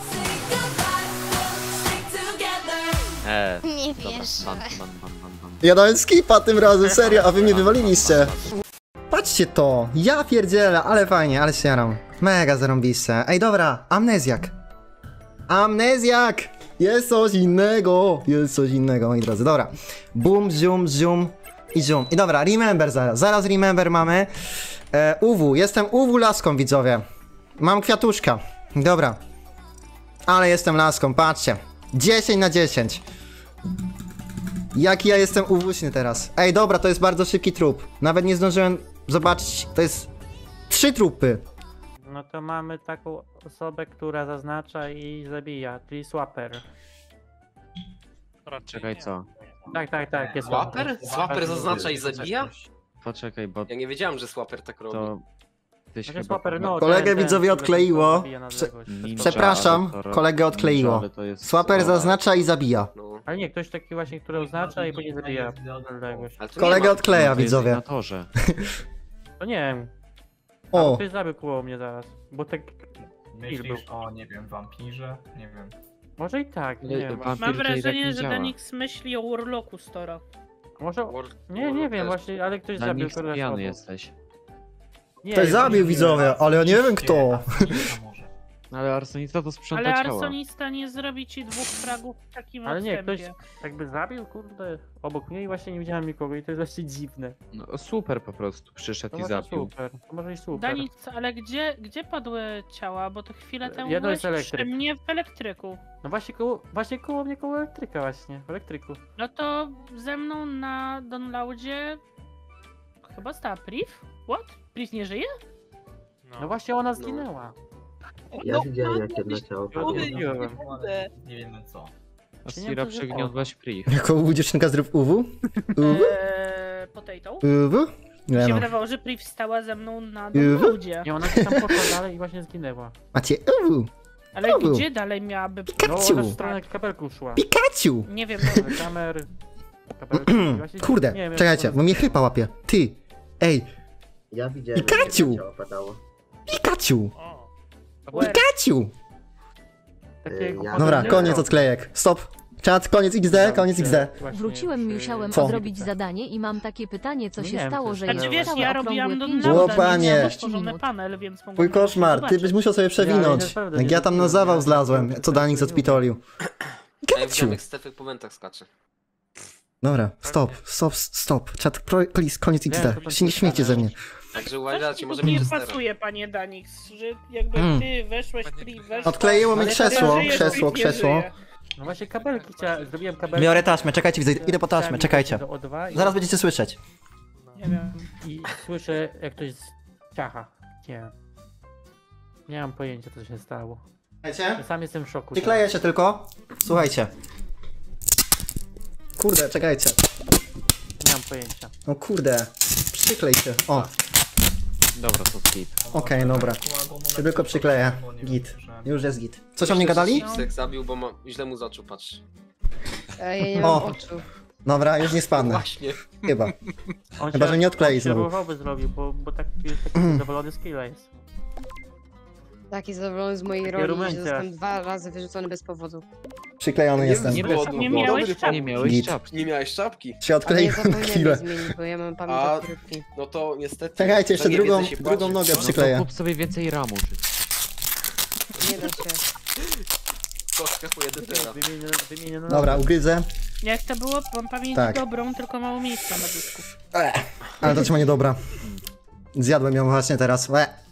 Nie dobra, wierzę. ban. Ja dałem skipa tym razem, serio, a wy mnie wywaliliście. Patrzcie to, ja pierdzielę, ale fajnie, ale się jaram. Mega zarąbiste. Ej, dobra, amnezjak. Amnezjak! Jest coś innego, moi drodzy, dobra. Boom, zoom i zoom. I dobra, remember zaraz remember mamy. UW, jestem UW laską, widzowie. Mam kwiatuszka, dobra. Ale jestem laską, patrzcie. 10 na 10. Jaki ja jestem uwuśny teraz. Ej, dobra, to jest bardzo szybki trup. Nawet nie zdążyłem zobaczyć, to jest 3 trupy. No to mamy taką osobę, która zaznacza i zabija, czyli swapper. Czekaj, co? Tak, jest Swapper? Swapper zaznacza i zabija? Poczekaj, bo Ja nie wiedziałem, że Swapper tak robi. to... Tyś Znaczy chyba... swapper, no, Kolegę widzowie odkleiło. zabija na odległość. Przepraszam, kolegę odkleiło. ale to jest- Swapper zaznacza i zabija. Ale nie, ktoś taki właśnie, który oznacza i później zabija odległość. Kolegę odkleja, No to jest widzowie. na torze. To nie wiem. O. Ktoś zabił koło mnie zaraz, bo tak... kill był. Myślisz o, nie wiem, wampirze? Nie wiem. Może i tak, nie wiem. Mam wrażenie, że Danix myśli o Warlocku Stora. Może... Nie wiem właśnie, ale ktoś zabił Danix, kogoś. pijany jesteś. Nie, Ktoś zabił, widzowie, ale ja nie wiem kto. Ale arsonista to sprząta Ale ciała. arsonista nie zrobi ci 2 fragów w takim Ale nie, odstępie. ktoś jakby zabił, kurde, obok mnie i właśnie nie widziałem nikogo i to jest właśnie dziwne. No super po prostu, przyszedł To i może zabił. super, to może i super. Danic, ale gdzie padły ciała? Bo to chwilę temu Jedno byłeś jest elektryk. przy mnie w elektryku. No właśnie koło mnie, koło elektryka właśnie, w elektryku. No to ze mną na Donlaudzie chyba stała Priv? What? Priv nie żyje? No właśnie ona zginęła. Ja widziałem jak jedno ciało padło. Nie wiemy co. Asira przygniotłaś priv. Jaką dziewczynka zrób UW? UW? Potato? UW? Mi Nie się no. wydawało, że Priv stała ze mną na Donlaudzie. Nie, ona się tam poszła dalej i właśnie zginęła. Macie UW. Ale UW. gdzie dalej miałaby... No ona w stronę kabelku szła. Pikachu! Nie wiem, Kamer... kabelki, właśnie Kurde, nie wiem, czekajcie, jak bo mnie chrypa łapie. Ty! Ej! Ja widziałem Pikachu! jak jedno ciało padało. Pikachu! Pikachu! Takiego Dobra, koniec odklejek. Stop. Czat, koniec XD, koniec XD. Wróciłem, musiałem Co? odrobić zadanie i mam takie pytanie, co No się nie wiem, stało, to że jest- jest Znaczy wiesz, całe ja okrągłe robiłam 5 Donlauda, O, panie. nie miałam stworzony panel, więc mogłam Twój po prostu koszmar, ty zobaczyć. byś musiał sobie przewinąć. Jak ja tam na zawał zlazłem, co Danix odpitolił. A ja widziałem jak Stefek po wentach skacze. Dobra, stop. Czat, please, koniec XD. Się nie śmiejcie ze mnie. Także uważajcie, może Nie mieć Stera. pasuje, panie Danix, że jakby ty weszłeś, Priv weszła... Odkleiło mi ale krzesło, ty żyjesz, krzesło, Priv nie krzesło. żyje. No właśnie kabelki zrobiłem kabelki. Biorę taśmę, czekajcie, widzę, idę po taśmę, Chciałem czekajcie. do O2 i- Zaraz będziecie słyszeć. Nie wiem. I słyszę jak ktoś ciacha. Nie mam pojęcia co się stało. Słuchajcie? Sam jestem w szoku. Przykleję się tylko. Słuchajcie. Kurde, czekajcie. Nie mam pojęcia. O kurde. Przyklej się. O. Dobra, to skip. Okej, dobra. Się tylko przykleję. Git. Już jest git. Coś o mnie gadali? Chipsek zabił, bo źle mu zaczął, patrz. Ja nie O. mam oczu. Dobra, już nie spadnę. Właśnie. Chyba. On Chyba, się- że nie odklei on się znowu. ruchowy zrobił, bo tak jest taki zadowolony z killa jest. Taki zadowolony z mojej Takie roli, że rumencie. zostałem 2 razy wyrzucony bez powodu. Przyklejony jestem. Nie było długo. Nie miałeś Dobry czapki. Nie miałeś Git. czapki. Nie miałeś czapki. Się odkleiłem chwilę. zmienić, bo ja mam A, pamięć krótki. no to niestety. Czekajcie, jeszcze za drugą, niewiedzę się drugą płaci. nogę No to przykleję. kup sobie więcej ramu. Nie da się. Koszka pojedę teraz. Wymieniono. Dobra, ugryzę. Jak to było? Mam pamięć Tak. dobrą, tylko mało miejsca na dysku. Ale to trzyma niedobra. Zjadłem ją właśnie teraz.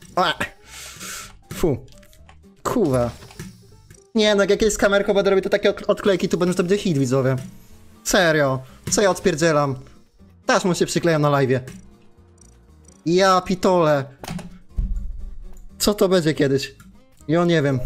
Fu. Kurwa. Nie no, jak jakieś kamerką będę robił to takie odklejki, to będą to będzie hit, widzowie. Serio. Co ja odpierdzielam? Też mu się przykleję na live'ie. Ja pitole. Co to będzie kiedyś? Ja nie wiem.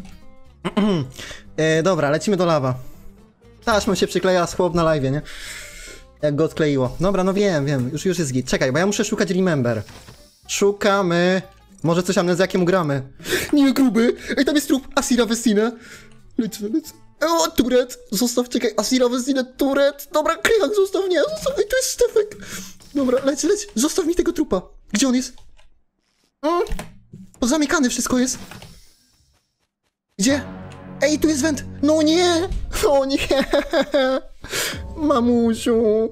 Dobra, lecimy do lawa. Taśmą się przykleja chłop na live'ie, nie? Jak go odkleiło. Dobra, no wiem, już jest git. Czekaj, bo ja muszę szukać remember. Szukamy. Może coś amnezjakiem gramy. Nie, gruby! Ej, tam jest trup Asira Vestina. Lecę. O, Turet! Zostaw, czekaj, Asira Vestina, Turet! Dobra, Krychak, zostaw, nie, zostaw, ej, to jest Stefek! Dobra, leć, zostaw mi tego trupa. Gdzie on jest? Pozamykane wszystko jest. Gdzie? Ej, tu jest węd! No nie! O nie! Mamusiu!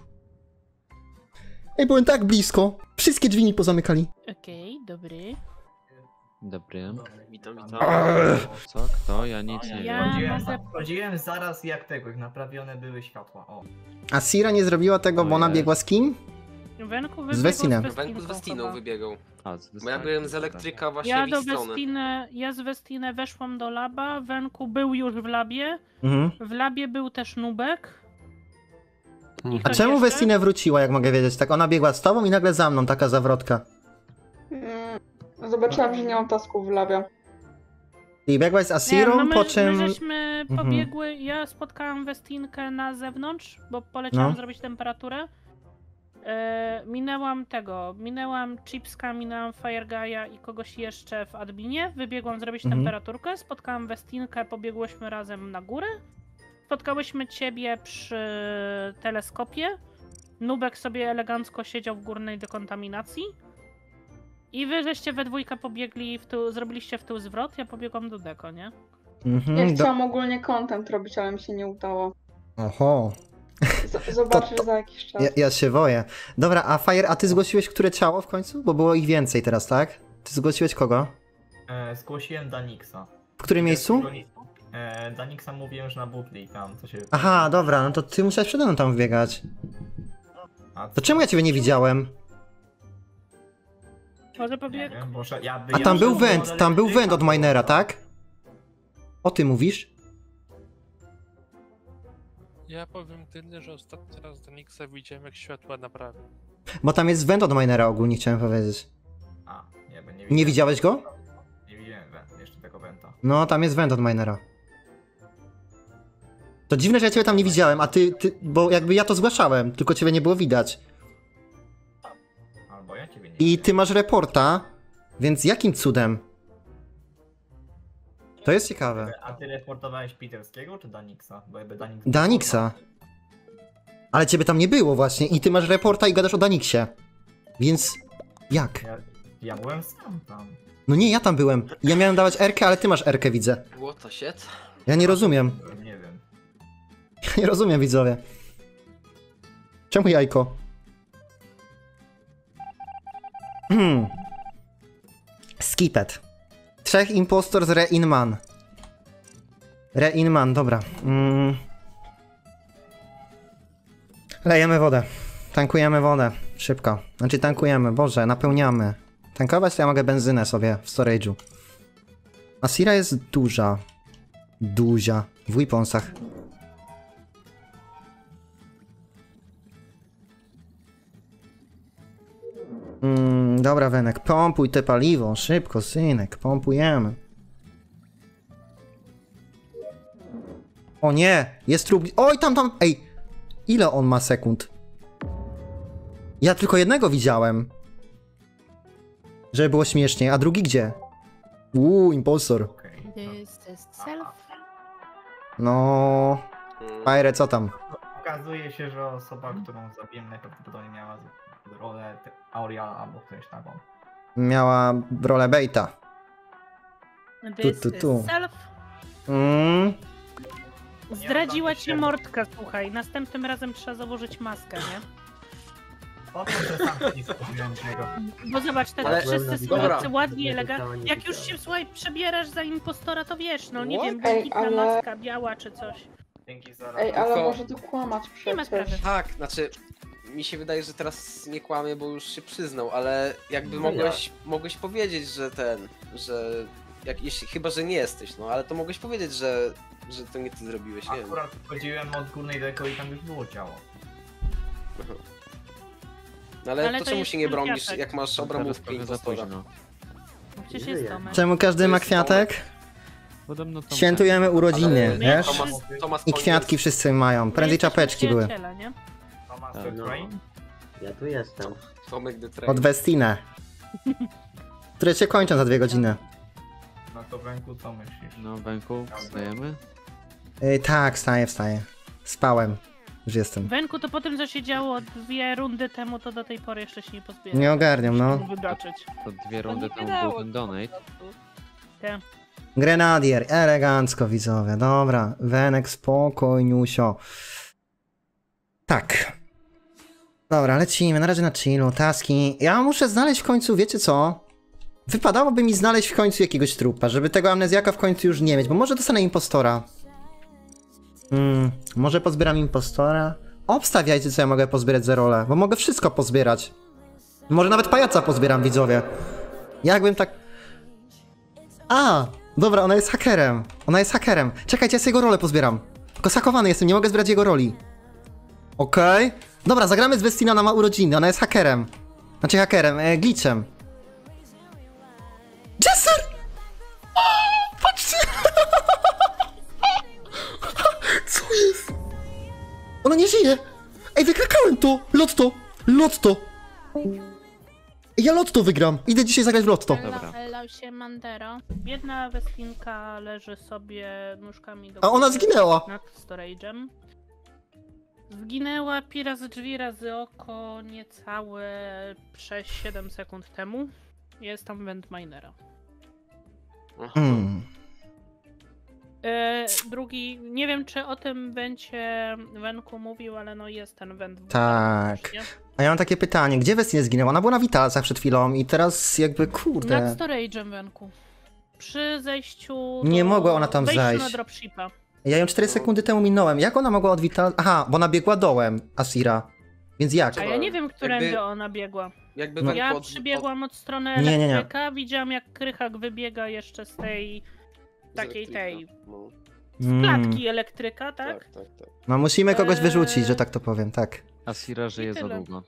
Ej, byłem tak blisko. Wszystkie drzwi mi pozamykali. Okej, dobry. Dobry. Witam. Co? Kto? Ja nic nie Ja wiem. Chodziłem zaraz jak naprawione były światła. O. Asira nie zrobiła tego, bo ona biegła z kim? Wenku Z Vestinem. Wenku z Vestiną chyba. wybiegał. A, Bo ja byłem z elektryka właśnie Ja w do ich stronę. Ja z Vestinę weszłam do laba, Wenku był już w labie. Mhm. W labie był też Nubek. I A ktoś czemu jeszcze? Vestinę wróciła, jak mogę wiedzieć? Tak, ona biegła z tobą i nagle za mną, taka zawrotka. Zobaczyłam, że nie mam tasków w labie. I biegłaś z Asirą, nie, no po czym... My żeśmy pobiegły, ja spotkałam Vestinkę na zewnątrz, bo poleciałam zrobić temperaturę. Minęłam Chipska, minęłam Fireguy'a i kogoś jeszcze w adminie, wybiegłam zrobić temperaturkę, spotkałam Vestinkę, pobiegłyśmy razem na górę, spotkałyśmy ciebie przy teleskopie, Nubek sobie elegancko siedział w górnej dekontaminacji i wy żeście we dwójkę pobiegli w tył, zrobiliście w tył zwrot, ja pobiegłam do deko, nie? Ja chciałam ogólnie content robić, ale mi się nie udało. Oho. Zobaczysz za jakiś czas. Ja się boję. Dobra, a Fire, a ty zgłosiłeś które ciało w końcu? Bo było ich więcej teraz, tak? Ty zgłosiłeś kogo? Zgłosiłem Danixa. W którym miejscu? Danixa mówiłem, że na butli tam co się... Aha, dobra, no to ty musiałeś przede mną tam wbiegać. To czemu ja ciebie nie widziałem? Może pobieg... A tam był węd od minera, tak? O ty mówisz? Ja powiem tyle, że ostatni raz Danixa widziałem jak światła naprawił. Bo tam jest węd od minera ogólnie, chciałem powiedzieć. A, Nie widziałeś go? Nie widziałem jeszcze tego węta. No, tam jest węd od minera. To dziwne, że ja ciebie tam nie widziałem, a ty, bo jakby ja to zgłaszałem, tylko ciebie nie było widać. Albo ja ciebie nie I ty masz reporta, więc jakim cudem? To jest ciekawe. A ty reportowałeś Peterskiego czy Danixa? Bo jakby Danixa. Ale ciebie tam nie było właśnie i ty masz reporta i gadasz o Danixie. Więc jak? Ja byłem sam tam. No nie, ja tam byłem. Ja miałem dawać R-kę, ale ty masz R-kę, widzę. What the shit? Ja nie rozumiem. Nie wiem. Ja nie rozumiem, widzowie. Czemu jajko? Skipped. 3 impostor z Re-in-Man. Re-in-Man, dobra. Lejemy wodę. Tankujemy wodę. Szybko. Znaczy tankujemy, Boże, napełniamy. Tankować to ja mogę benzynę sobie w storage'u. Asira jest duża. Duzia. W weaponsach. Dobra, Wenek, pompuj te paliwo. Szybko, synek, pompujemy. O nie, jest trup... Oj, tam, ej! Ile on ma sekund? Ja tylko jednego widziałem. Żeby było śmieszniej, a drugi gdzie? Impostor. This is self. No... Fire, co tam? Okazuje się, że osoba, którą zabiłem najprawdopodobniej miała rolę Aureala albo ktoś taką. Miała rolę Baita. This is self. Zdradziła cię Mordka, słuchaj. Następnym razem trzeba założyć maskę, nie? Bo zobacz, teraz wszyscy są tacy ładni, elegancki. Jak już się, słuchaj, przebierasz za impostora, to wiesz, no nie wiem, błękitna maska, biała czy coś. Ej, ale może tu kłamać przecież. Nie ma sprawy. Tak, znaczy, mi się wydaje, że teraz nie kłamie, bo już się przyznał, ale jakby No mogłeś powiedzieć, że chyba, że nie jesteś, no, ale to mogłeś powiedzieć, że to nie ty zrobiłeś, nie wiem. Akurat chodziłem od górnej deko i tam już było ciało. No ale to to czemu jest się nie bronisz, kwiatek. jak masz obramówkę impostora? No przecież jest Tomek. Czemu każdy ma kwiatek? Świętujemy urodziny, wiesz? I kwiatki wszyscy mają. Prędzej czapeczki były. Ja tu jestem. Tomek the Train. Od Westinę. Które się kończą za 2 godziny. No to Wenku, co myślisz? No, Wenku, wstajemy? Tak, wstaję. Spałem. Już jestem. Wenku, to po tym, co się działo 2 rundy temu, to do tej pory jeszcze się nie pozbieram. Nie ogarniam, no. Wybaczyć. To 2 rundy temu był ten donate. Tak. Grenadier, elegancko widzowie, dobra. Wenek, spokojniusio. Tak. Dobra, lecimy, na razie na chillu, taski. Ja muszę znaleźć w końcu, wiecie co? Wypadałoby mi znaleźć w końcu jakiegoś trupa, żeby tego amnezjaka w końcu już nie mieć, bo może dostanę impostora. Może pozbieram impostora? Obstawiajcie, co ja mogę pozbierać za rolę, bo mogę wszystko pozbierać. Może nawet pajaca pozbieram, widzowie. Jakbym tak... A, dobra, ona jest hakerem. Czekajcie, ja sobie jego rolę pozbieram. Tylko sakowany jestem, nie mogę zbierać jego roli. Okej. Dobra, zagramy z Westina, ona ma urodziny, ona jest hakerem. Znaczy glitchem. Jesser! O, patrzcie! Co jest? Ona nie żyje! Ej, wykrakałem to! Lotto! Ja lotto wygram! Idę dzisiaj zagrać w lotto. Lał się Mandero. Jedna Westinka leży sobie nóżkami do A ona zginęła! nad storage'em. Zginęła razy drzwi, razy oko niecałe 6-7 sekund temu. Jest tam Ventminera. Drugi, nie wiem czy o tym Wenku mówił, ale no jest ten Went. Tak. A ja mam takie pytanie, gdzie Westin zginęła? Ona była na Vitalsach przed chwilą i teraz jakby kurde... Nad storage'em Wenku. Przy zejściu Nie mogła ona tam wejściu zejść. na dropshipa. Ja ją 4 sekundy temu minąłem. Jak ona mogła od Vital... Aha, bo ona biegła dołem, Asira. Więc jak? A ja nie wiem, którędy ona biegła. No. Ja przybiegłam od strony Nie. elektryka, widziałam jak Krychak wybiega jeszcze z tej... takiej tej... z klatki elektryka, tak? Tak. No musimy kogoś wyrzucić, że tak to powiem, tak. Asira żyje za długo.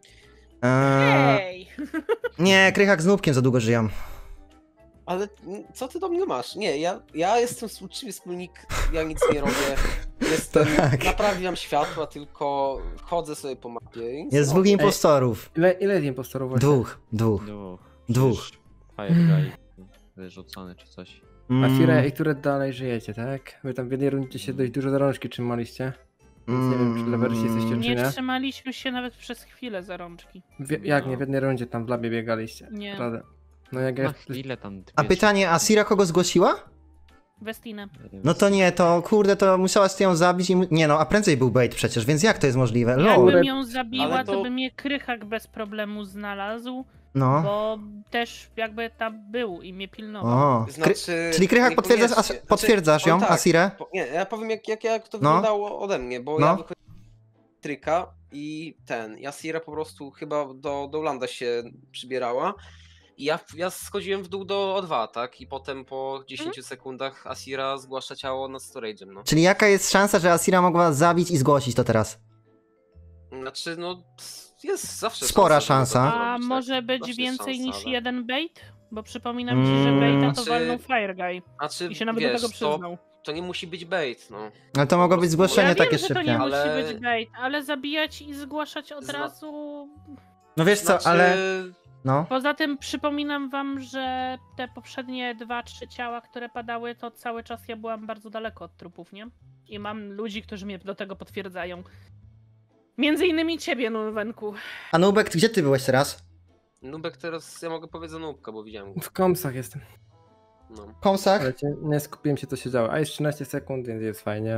Hej! Nie, Krychak z Nubkiem za długo żyją. Ale co ty do mnie masz? Nie, ja jestem uczciwy wspólnik, ja nic nie robię. Naprawiam światła, tylko chodzę sobie po mapie. Jest 2 impostorów. Ile impostorów właśnie? 2. Fireguy wyrzucony czy coś. Asira i które dalej żyjecie, tak? Wy tam w jednej rundzie się dość dużo za rączki trzymaliście. Więc nie wiem, czy dla wersji jesteście, czy nie. Nie trzymaliśmy się nawet przez chwilę za rączki. Jak nie, w jednej rundzie tam w labie biegaliście. Nie. Prawda. No jak ja... Ile tam... A pytanie, Asira kogo zgłosiła? Westinę. No to nie, to kurde, to musiałaś ją zabić i... Nie no, a prędzej był bait przecież, więc jak to jest możliwe? Jakbym ją zabiła, to by mnie Krychak bez problemu znalazł. No. Bo też jakby tam był i mnie pilnował. Czyli Krychak potwierdzasz ją, tak, Asirę? Nie, ja powiem jak to wyglądało ode mnie, bo ja wychodziłem z tryka i Asira po prostu chyba do landa się przybierała. I ja schodziłem w dół do O2, tak? I potem po 10 sekundach Asira zgłasza ciało nad storage'em, no. Czyli jaka jest szansa, że Asira mogła zabić i zgłosić to teraz? Znaczy, no... Jest zawsze spora szansa. A może być więcej niż jeden bait? Bo przypominam ci, że baita to walnął Fireguy. I się nawet do tego przyznał. To nie musi być bait, no. Ale to mogło być zgłoszenie takie szybkie. szybkie. To nie musi być bait, ale zabijać i zgłaszać od razu... No wiesz co, ale... No. Poza tym przypominam wam, że te poprzednie 2-3 ciała, które padały, to cały czas ja byłam bardzo daleko od trupów, nie? I mam ludzi, którzy mnie do tego potwierdzają. Między innymi ciebie, Wenku. A Nubek, gdzie ty byłeś teraz? Nubek teraz, ja mogę powiedzieć za Nubka, bo widziałem go. W komsach jestem. No. Komsach? Ale nie skupiłem się, co się działo. A jest 13 sekund, więc jest fajnie.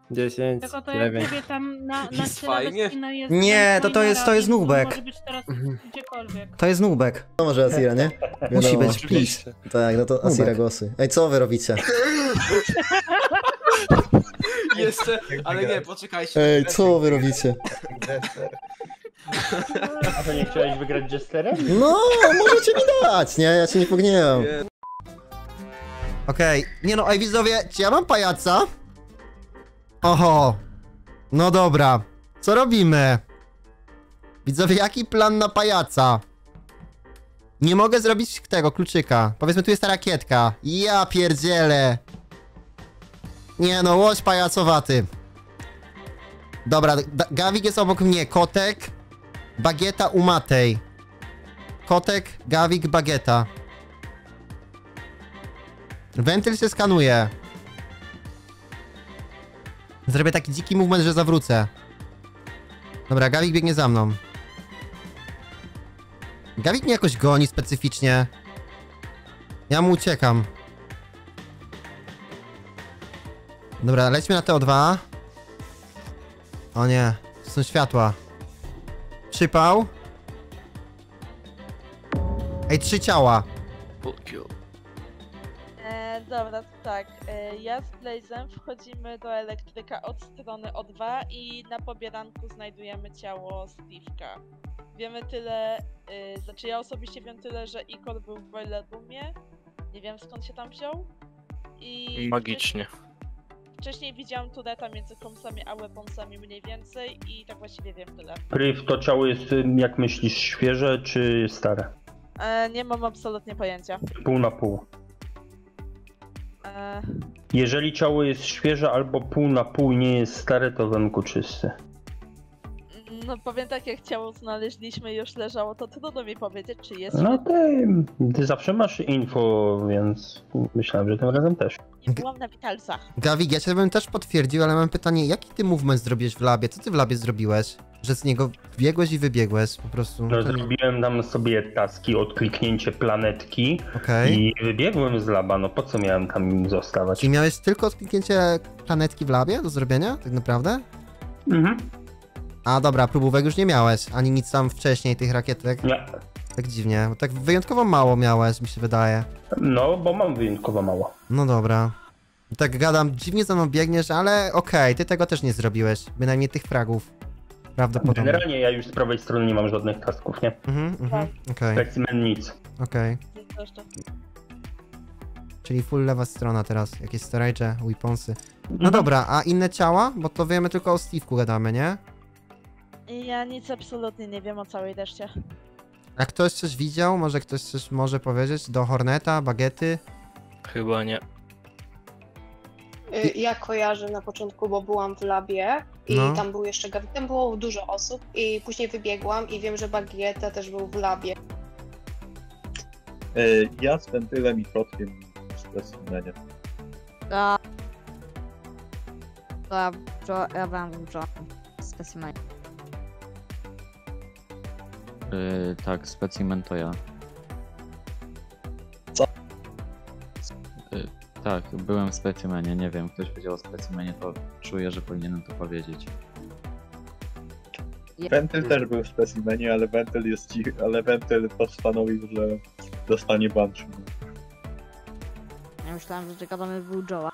10, Tylko to jak 9. ciebie tam na Jest ciele fajnie. Westina jest... Nie, to jest więc nubek. Może być teraz gdziekolwiek. To jest nubek. To może Asira, nie? Musi być, please. Tak, no to Asira głosy. Ej, co wy robicie? Jeszcze, ale nie, poczekajcie. Ej, co wy robicie? A to nie chciałeś wygrać Jesterem? No, możecie mi dać, nie? Ja się nie pogniewam. Okej, nie no, ej widzowie, czy ja mam pajaca? Oho. No dobra. Co robimy? Widzowie, jaki plan na pajaca? Nie mogę zrobić tego kluczyka. Powiedzmy, tu jest ta rakietka. Ja pierdzielę. Nie no, łoś pajacowaty. Dobra, Gawik jest obok mnie. Kotek, bagieta u Matej. Kotek, Gawik, bagieta. Wentyl się skanuje. Zrobię taki dziki movement, że zawrócę. Dobra, Gawik biegnie za mną. Gawik mnie jakoś goni specyficznie. Ja mu uciekam. Dobra, lećmy na TO2. O nie, to są światła. Przypał. Ej, 3 ciała. Dobra, to tak. Ja z Blazem wchodzimy do elektryka od strony O2 i na pobieranku znajdujemy ciało Steve'ka. Wiemy tyle, znaczy ja osobiście wiem tyle, że Ikor był w Boiler Roomie. Nie wiem skąd się tam wziął. I magicznie. Wcześniej widziałam tureta między komsami a weaponsami mniej więcej i tak właściwie wiem tyle. Priv, to ciało jest, jak myślisz, świeże czy stare? Nie mam absolutnie pojęcia. Pół na pół. Jeżeli ciało jest świeże albo pół na pół nie jest stare, to wemku czysty. No powiem tak, jak ciało znaleźliśmy i już leżało, to trudno mi powiedzieć, czy jest... No ty zawsze masz info, więc myślałem, że tym razem też. Nie byłam na Vitalsach. Gawik, ja cię bym też potwierdził, ale mam pytanie, jaki ty movement zrobiłeś w labie? Co ty w labie zrobiłeś? Że z niego wbiegłeś i wybiegłeś po prostu? No zrobiłem tam sobie taski, odkliknięcie planetki Okej. i wybiegłem z laba, no po co miałem tam zostawać? Czyli miałeś tylko odkliknięcie planetki w labie do zrobienia? Tak naprawdę? Mhm. A dobra, próbówek już nie miałeś, ani nic tam wcześniej tych rakietek? Nie. Tak dziwnie, bo tak wyjątkowo mało miałeś, mi się wydaje. No, bo mam wyjątkowo mało. No dobra. Tak gadam, dziwnie za mną biegniesz, ale okej, ty tego też nie zrobiłeś. Bynajmniej tych fragów. Prawdopodobnie. Generalnie ja już z prawej strony nie mam żadnych tasków, nie? Okej. Specimen nic. Okej. Czyli full lewa strona teraz, jakieś storage'e, weaponsy. No dobra, a inne ciała? Bo to wiemy tylko o Steve'ku gadamy, nie? Ja nic absolutnie nie wiem o całej reszcie. A ktoś coś widział? Może ktoś coś może powiedzieć? Do Horneta, Bagiety? Chyba nie. Ja kojarzę na początku, bo byłam w labie i tam był jeszcze Gawik, tam było dużo osób i później wybiegłam i wiem, że Bagieta też był w labie. Ja z Wentylem i Kotkiem w specimenie. Ja byłam w specimenie. Tak, specimen to ja. Co? Tak, byłem w specimenie, nie wiem, ktoś powiedział o specimenie, to czuję, że powinienem to powiedzieć. Wentyl też był w specimenie, ale Wentyl jest cichy, ale Wentyl postanowił, że dostanie banshee. Ja myślałem, że czekamy był Joe'a.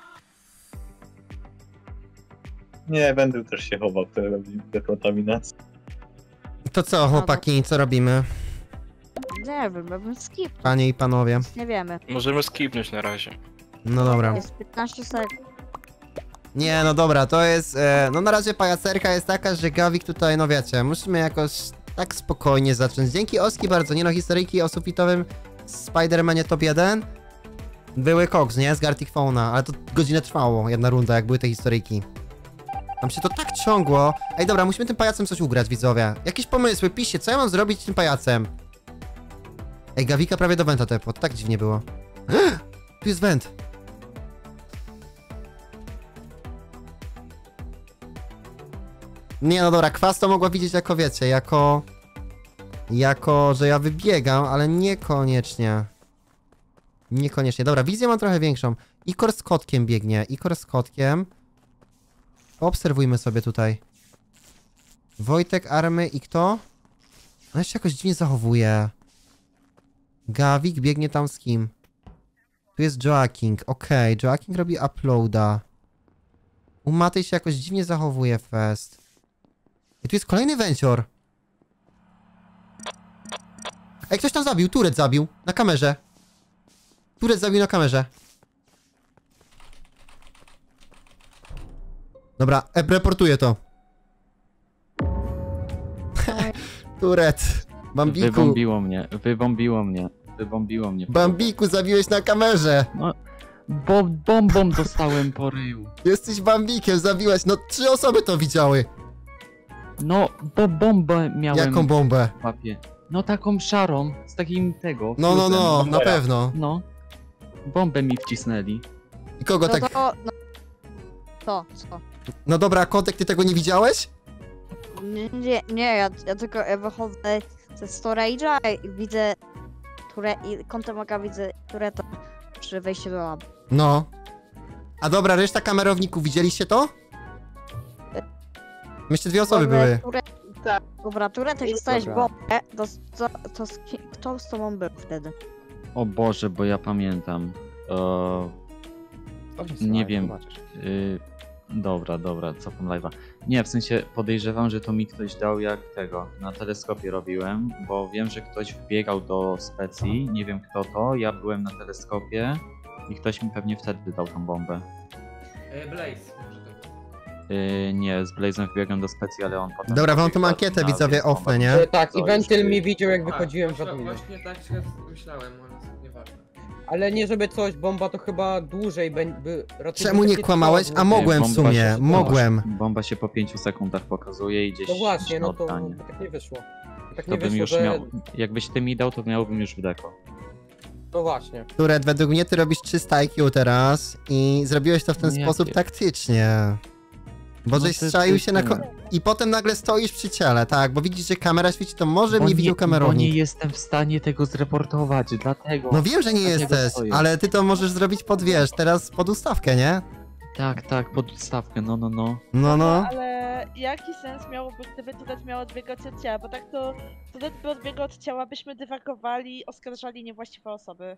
Nie, Wentyl też się chował w dekontaminacji. To co, chłopaki, co robimy? Nie wiem, ja bym skip. Panie i panowie. Nie wiemy. Możemy skipnąć na razie. No dobra. Jest 15 sekund. Nie, no dobra, to jest... no na razie pajacerka jest taka, że Gawik tutaj, no wiecie, musimy jakoś tak spokojnie zacząć. Dzięki Oski bardzo, nie no, historyjki o sufitowym Spider-Manie top 1 były koks, nie? Z Gartic Fauna, ale to godzinę trwało, jedna runda, jak były te historyjki. Tam się to tak ciągło. Ej, dobra, musimy tym pajacem coś ugrać, widzowie. Jakieś pomysły, piszcie, co ja mam zrobić z tym pajacem? Ej, Gawika prawie do Wenta tepło, to tak dziwnie było. Tu jest Went. Nie, no dobra, kwas to mogła widzieć jako, wiecie, jako, że ja wybiegam, ale niekoniecznie. Niekoniecznie. Dobra, wizję mam trochę większą. Ikor z kotkiem biegnie. Ikor z kotkiem. Obserwujmy sobie tutaj. Wojtek, Army i kto? On się jakoś dziwnie zachowuje. Gawik biegnie tam z kim? Tu jest Joaking. Okej, Joaking robi uploada. U Matej się jakoś dziwnie zachowuje fest. I tu jest kolejny węcior. Ej, ktoś tam zabił, Turet zabił. Na kamerze. Turet zabił na kamerze. Dobra, reportuję to. Turet. Bambiku. Wybombiło mnie. Bambiku, zabiłeś na kamerze. No, bo bombą dostałem po ryju. Jesteś Bambikiem, zabiłeś. No 3 osoby to widziały. No, bo bombę miałem. Jaką bombę? W łapie. No taką szarą, z takim tego. No, na pewno. No. Bombę mi wcisnęli. I kogo tak... Co? No dobra, Kotek, ty tego nie widziałeś? Nie, ja tylko wychodzę ze storage'a i widzę i kątem oka widzę Tureta przy wejściu do lab. No. A dobra, reszta kamerowników, widzieliście to? Myślę, 2 osoby były. Tak. Dobra, Turet, jak dostałeś bombę, kto z tobą był wtedy? O Boże, bo ja pamiętam. Nie wiem. Dobra, cofam live'a. Nie, w sensie podejrzewam, że to mi ktoś dał jak tego. Na teleskopie robiłem, bo wiem, że ktoś wbiegał do specji, nie wiem kto to, ja byłem na teleskopie i ktoś mi pewnie wtedy dał tą bombę. Blaze, może to nie, z Blazem wbiegam do specji, ale on potem... Dobra, wam tą ankietę widzowie offne, nie? Tak, i Wentyl mi widział jak wychodziłem w adminie. Właśnie tak się myślałem, ale nieważne. Ale nie żeby coś, bomba to chyba dłużej by... Czemu nie kłamałeś? A mogłem w sumie, mogłem. Bomba się po 5 sekundach pokazuje i gdzieś... No właśnie, no to tak nie wyszło. Tak nie to bym wyszło, już że... miał... Jakbyś ty mi dał, to miałbym już w deko. No właśnie. Turet, według mnie ty robisz 300 IQ teraz i zrobiłeś to w ten sposób taktycznie. Bo żeś strzaił się na i potem nagle stoisz przy ciele, tak, bo widzisz, że kamera świeci, to może mnie widział kamerownik. Bo nie jestem w stanie tego zreportować, dlatego... No wiem, że nie jesteś, ale ty to możesz zrobić teraz pod ustawkę, nie? Tak, pod ustawkę, no. No, ale jaki sens miałoby, gdyby Turet miał odbiegać od ciała, bo tak to Turet by odbiegał od ciała, byśmy dywagowali, oskarżali niewłaściwe osoby.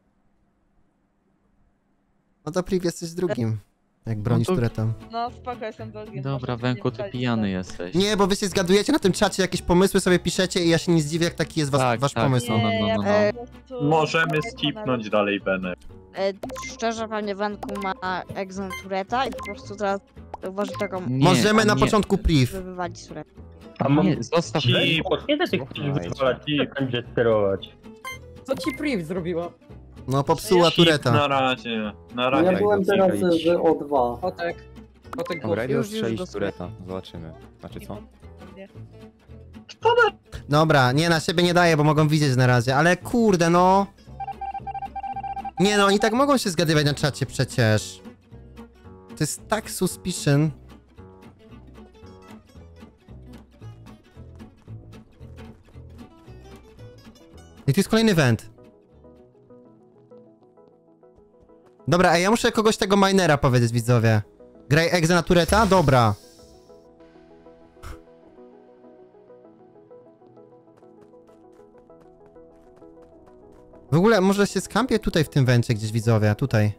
No to Priv jesteś drugim. Jak bronisz Turetem. No spoko, jestem drugim. Dobra, Wenku, ty pijany jesteś. Nie, bo wy się zgadujecie na tym czacie, jakieś pomysły sobie piszecie i ja się nie zdziwię, jak taki jest wasz pomysł. No. Możemy skipnąć dalej Benę. Szczerze, panie Wenku ma egzem Tureta i po prostu teraz uważa taką... Możemy na początku Priv. Wywalić Tureta. Nie, zostaw ci, kiedy ty chcesz wyzwalać i będzie sterować? Co ci Priv zrobiła? No popsuła Tureta. Na razie. Ja byłem teraz w O2. Kotek Dobra, idę strzelić Tureta, zobaczymy. Znaczy co? Dobra, nie, na siebie nie daję, bo mogą widzieć na razie, ale kurde no. Nie no, oni tak mogą się zgadywać na czacie przecież. To jest tak suspicion. I tu jest kolejny węd. Dobra, a ja muszę kogoś tego minera powiedzieć, widzowie. Graj egze na Tureta? Dobra. W ogóle może się skampię tutaj w tym węcie gdzieś, widzowie, tutaj.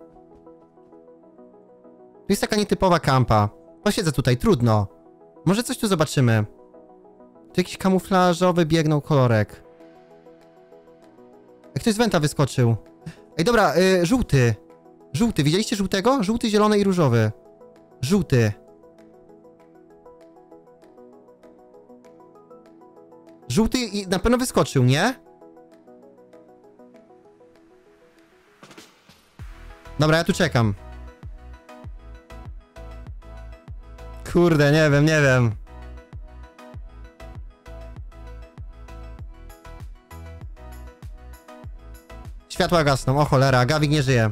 Tu jest taka nietypowa kampa. Posiedzę tutaj, trudno. Może coś tu zobaczymy. Tu jakiś kamuflażowy biegnął kolorek. Jak ktoś z węta wyskoczył. Ej, dobra, żółty. Żółty, widzieliście żółtego? Żółty, zielony i różowy. Żółty. Żółty i na pewno wyskoczył, nie? Dobra, ja tu czekam. Kurde, nie wiem. Światła gasną, o cholera, Gawik nie żyje.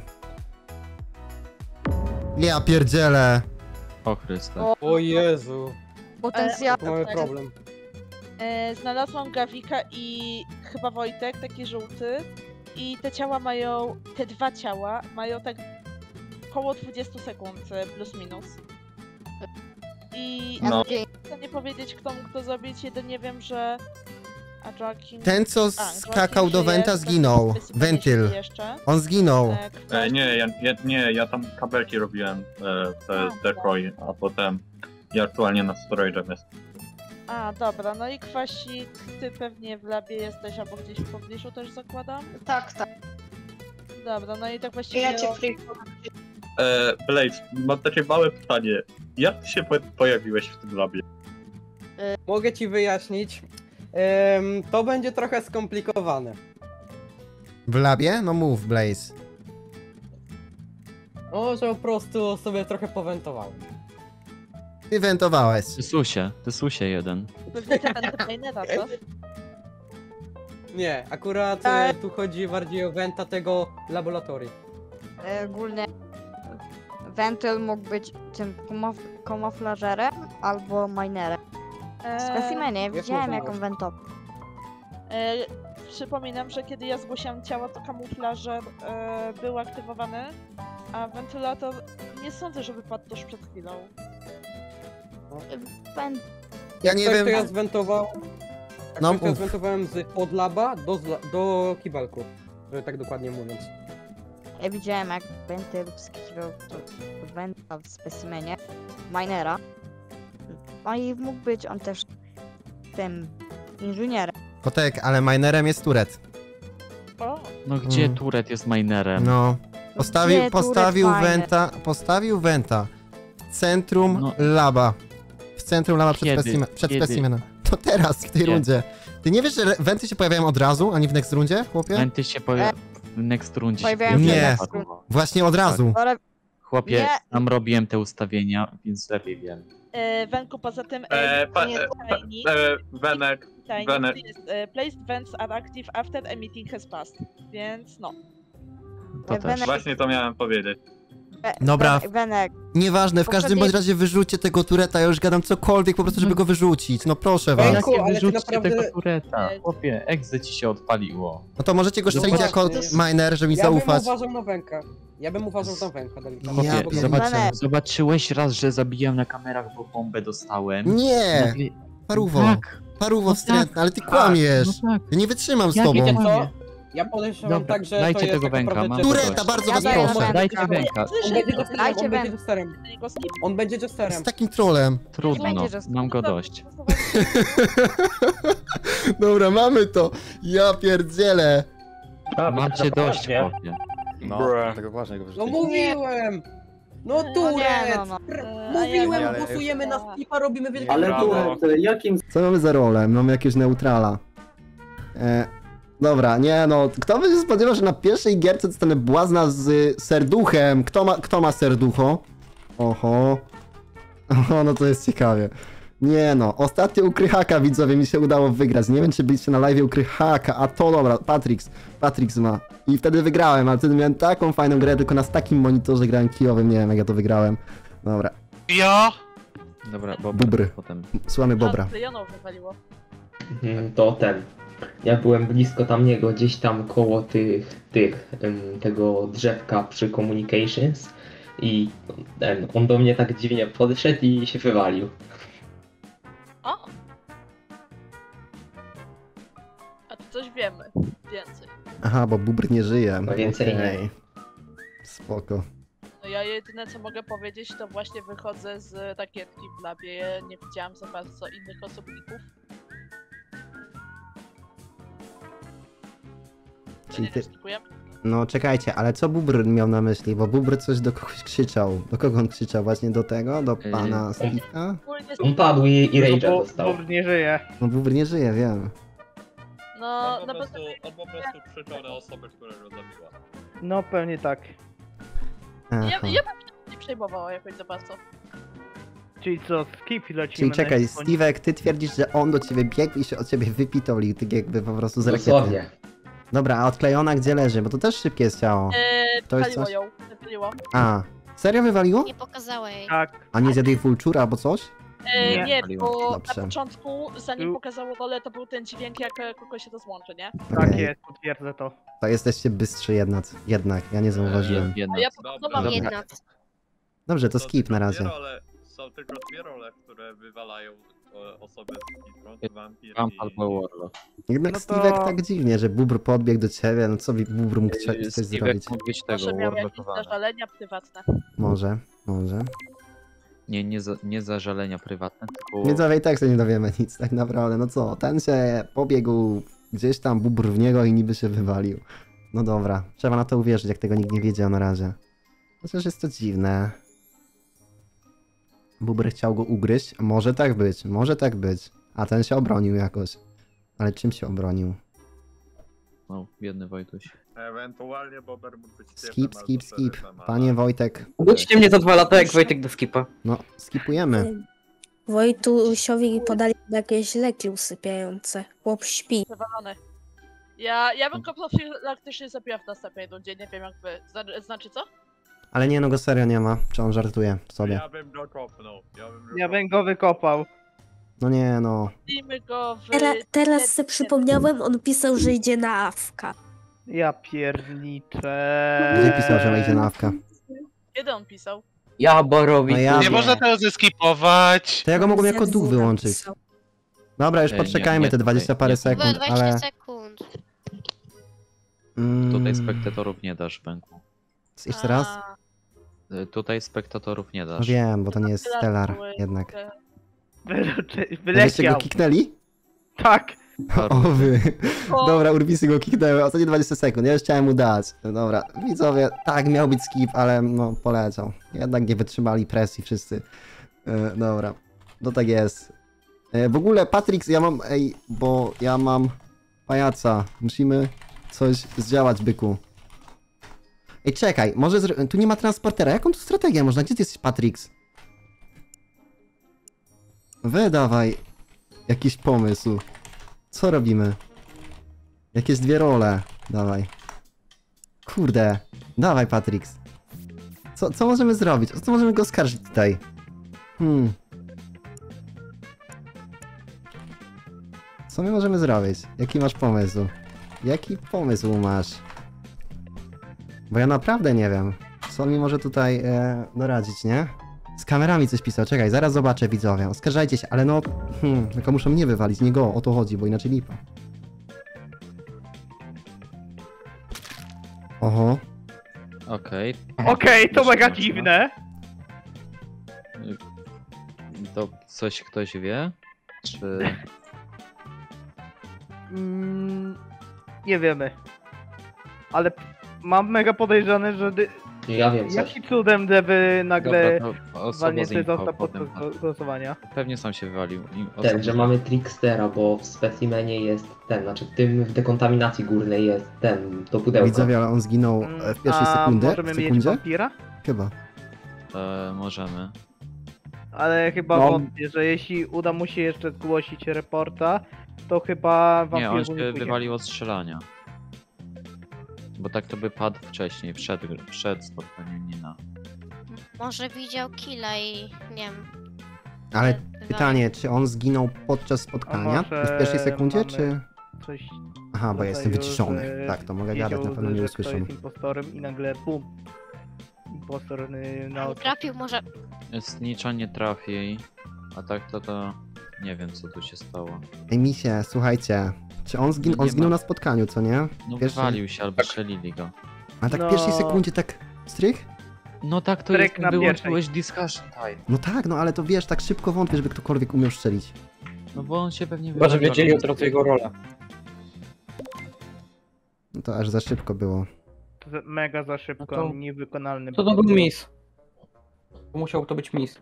Ja pierdzielę. O Chryste. O Jezu. Potencjał. Mamy problem. Znalazłam Gawika i chyba Wojtek, taki żółty. I te ciała mają, te 2 ciała mają tak około 20 sekund plus minus. I No. chcę nie powiedzieć, kto mógł to zrobić, jedynie wiem, że... A Joaquin... Ten, co Joaquin skakał do żyje, Wenta, to zginął. Specimenie Wentyl. siedzi jeszcze. On zginął. Ja tam kabelki robiłem w Decoy, a potem ja aktualnie nad storage'em jest. A, dobra, no i Kwasik, ty pewnie w labie jesteś albo gdzieś w pobliżu też zakładam? Tak, tak. Dobra, no i tak właściwie... Ja cię Blaze, mam takie małe pytanie. Jak ty się pojawiłeś w tym labie? Mogę ci wyjaśnić. To będzie trochę skomplikowane. W labie? No mów, Blaze. O, że po prostu sobie trochę powentowałem. Ty wentowałeś. Ty susie jeden. Pewnie ten Mainera, co? Nie, akurat tu chodzi bardziej o Wenta tego laboratorium. Ogólnie Wentyl mógł być tym kamuflażerem albo minerem. W specimenie widziałem jak on wentował. Przypominam, że kiedy ja zgłosiłam ciało, to kamuflażer był aktywowany, a wentylator nie sądzę, że wypadł tuż przed chwilą. Ja nie wiem. To ja zwentował. No, Ja zwentowałem od laba do kibelku, żeby tak dokładnie mówiąc. Ja widziałem jak Wentyl wskakiwał do Wenta w specimenie minera. No i mógł być on też tym inżynierem. Kotek, ale minerem jest Turet. No gdzie Turet jest minerem? No. Gdzie Postawił Turet Postawił Wenta w centrum laba. W centrum laba przed specimenem. To teraz, w tej rundzie. Ty nie wiesz, że Wenty się pojawiają od razu, a nie w next rundzie, chłopie? Wenty się pojawiają w next rundzie. Pojawiają się Nie, właśnie od razu. Chłopie, Nie. tam robiłem te ustawienia, więc lepiej wiem. Wenku, poza tym Wenek. jest placed vents are active after a meeting has passed, więc no. To też. Właśnie to miałem powiedzieć. Dobra, Wenek. nieważne, w każdym bądź razie wyrzućcie tego Tureta, ja już gadam cokolwiek po prostu, żeby go wyrzucić, no proszę was. Wenku, ale ty Wyrzućcie naprawdę... tego Tureta, chłopie, egze ci się odpaliło. No to możecie go strzelić jako miner, żeby mi zaufać. Ja bym uważał na Węka. Ja bym uważał na Węka, Chłopie, Ja zobaczyłeś raz, że zabijam na kamerach, bo bombę dostałem. Nie! Paruwo, Tak. Paruwo wstrętna, ale ty kłamiesz. Ja nie wytrzymam z tobą. Wiecie co? Ja podejrzewam tak, że dajcie to jest tego tak Węka, naprawdę... mam Tureta, bardzo was daję proszę. Dajcie Węka. On będzie jesterem. On będzie jesterem. Z takim trolem. Trudno, mam go dość. Dobra, mamy to. Ja pierdzielę. Mam cię dość, chłopie. No, tego uważaj go No wyrzucić. mówiłem! No Turet! Mówiłem, głosujemy na Skipa, robimy wielkie... Ale Turet, jakim... Co mamy za rolę? Mamy jakiegoś neutrala. Dobra, nie no, kto by się spodziewał, że na pierwszej gierce dostanę błazna z serduchem? Kto ma serducho? Oho, no to jest ciekawie. Nie no, ostatnio u Krychaka widzowie mi się udało wygrać. Nie wiem, czy byliście na live u Krychaka, a to dobra, Patrix ma. I wtedy wygrałem, ale wtedy miałem taką fajną grę, tylko na takim monitorze grałem kijowym, nie wiem jak ja to wygrałem. Dobra. Ja? Dobra, Bubry. Potem. Słuchamy Bobra. wywaliło. To ten. Ja byłem blisko tam niego, gdzieś tam koło tego drzewka przy Communications i on do mnie tak dziwnie podszedł i się wywalił. O! A tu coś wiemy. Więcej. Aha, bo Bubr nie żyje. No więcej Okej. Spoko. No ja jedyne co mogę powiedzieć, to właśnie wychodzę z rakietki w labie. Nie widziałam za bardzo innych osobników. Czyli ty... No czekajcie, ale co Bubr miał na myśli? Bo Bubr coś do kogoś krzyczał. Do kogo on krzyczał? Właśnie do tego? Do pana Steve'a? On padł i Rage'a dostał. Bubr nie żyje. No Bubr nie żyje, wiem. No, On po prostu krzyczał na osobę, która go zabiła. No pewnie tak. Ja bym się nie przejmowała jakoś za bardzo. Czyli co, skip lecimy. Czyli czekaj, na Steve'ek, ty twierdzisz, że on do ciebie biegł i się od ciebie wypitolił, tak jakby po prostu z rakiety. Dosłownie. Dobra, a odklejona gdzie leży? Bo to też szybkie jest ciało. To jest coś? Wypaliło. A, serio wywaliło? Nie pokazała jej. Tak. A nie zjadł jej vultura albo coś? Nie, bo Dobrze. na początku, zanim pokazało rolę, to był ten dźwięk, jak kogoś się rozłączy, nie? Tak Okej. jest, potwierdzę to. To jesteście bystrzy jednak, ja nie zauważyłem. A ja podobno mam Dobrze, to skip na razie. Ale są tylko dwie role, które wywalają osoby z Kitron, to wampir Vamp i... albo Warlock. Jednak No to- Steve'ek tak dziwnie, że Bubr podbiegł do ciebie, no co Bubr mógł coś Steve'ek zrobić? mógł być Może tego, miał jakieś warlockowany. zażalenia prywatne. Może. Nie zażalenia prywatne, tylko... Widzowie i tak sobie nie dowiemy nic tak naprawdę, no co, ten się pobiegł gdzieś tam, Bubr w niego i niby się wywalił. No dobra, trzeba na to uwierzyć, jak tego nikt nie wiedział na razie. Chociaż jest to dziwne. Bubr chciał go ugryźć, może tak być. A ten się obronił jakoś. Ale czym się obronił? No, biedny Wojtuś. Ewentualnie Bober mógł być Skip. Panie Wojtek. Obudźcie mnie za 2 lata, jak Wojtek do skipa. No, skipujemy. Wojtusiowi podali jakieś leki usypiające. Chłop śpi. Przewalony. Ja bym go profilaktycznie zabiła w następnej rundzie, nie wiem jak wy. Znaczy co? Ale nie, no go serio nie ma. Czy on żartuje sobie? Ja bym go kopnął. Ja bym go wykopał. No nie, no. Zbijmy go w... Teraz sobie przypomniałem, on pisał, że idzie na awka. Ja pierniczę. Gdzie pisał, że wejdzie na awka? Kiedy on pisał? Ja Borowi. No ja Nie można tego zeskipować. To ja go mogłem jako duch wyłączyć. Dobra, już Ej, poczekajmy nie te 20 tutaj, parę nie sekund, 20 ale... sekund. Tutaj spektatorów nie dasz, Bęku. Jeszcze raz? Tutaj spektatorów nie No dasz. wiem, bo to nie jest Stellar jednak. Żeście Wyleciał. go kiknęli? Tak. O wy. Dobra, Urbisy go kiknęły. Ostatnie 20 sekund. Ja już chciałem mu dać. Dobra, widzowie, tak, miał być skip, ale no poleciał. Jednak nie wytrzymali presji wszyscy. Dobra, no tak jest. W ogóle, Patrix, bo ja mam pajaca. Musimy coś zdziałać, byku. Ej, czekaj, może tu nie ma transportera. Jaką tu strategię można? Gdzie ty jesteś, Patrix? Wydawaj jakiś pomysł. Co robimy? Jakieś dwie role. Dawaj. Kurde. Dawaj, Patrix. Co możemy zrobić? O co możemy go oskarżyć tutaj? Co my możemy zrobić? Jaki masz pomysł? Jaki pomysł masz? Bo ja naprawdę nie wiem. Co on mi może tutaj doradzić, nie? Z kamerami coś pisał. Czekaj, zaraz zobaczę, widzowie. Oskarżajcie się, ale no... tylko muszą mnie wywalić, nie go. O to chodzi, bo inaczej lipa. Oho. Okej. Okej, to mega dziwne. To coś ktoś wie? Czy... Nie wiemy. Ale mam mega podejrzane, że... Ja wiem coś. Jaki cudem Deby nagle Dobra, to walnięty info został potem, podczas głosowania? Pewnie sam się wywalił. Ten, że mamy Trickstera, bo w specimenie jest ten, znaczy w dekontaminacji górnej jest ten, to pudełko. Widzowie, ale on zginął w pierwszej sekundzie. Możemy mieć wampira? Chyba. Możemy. Ale chyba wątpię, że jeśli uda mu się jeszcze zgłosić reporta, to chyba wampir Nie, on uniknie. się wywalił od strzelania. Bo tak to by padł wcześniej, przed spotkaniem Nina. Może widział killa i nie wiem. Ale pytanie, czy on zginął podczas spotkania? W pierwszej sekundzie, czy... Coś Aha, bo ja jestem rodzaju, wyciszony. że Tak, to mogę wiedział, gadać, na pewno nie że usłyszą. kto jest impostorem i nagle bum. Impostor na oczy. Trafił może... Snicza nie trafi, a tak to nie wiem co tu się stało. Ej, misie, słuchajcie. Czy on zginął? On zginął na spotkaniu, co nie? No wywalił się albo strzelili go. A tak w pierwszej sekundzie tak strych? No tak to Stryk jest, na wyłączyłeś discussion time. No tak, no ale to wiesz, tak szybko wątpię, żeby ktokolwiek umiał strzelić. No bo on się pewnie Chyba, że wywalił. wiedzieli jutro jego rolę. No to aż za szybko było. To mega za szybko, No to- niewykonalny. To był miss. Musiał to być miss.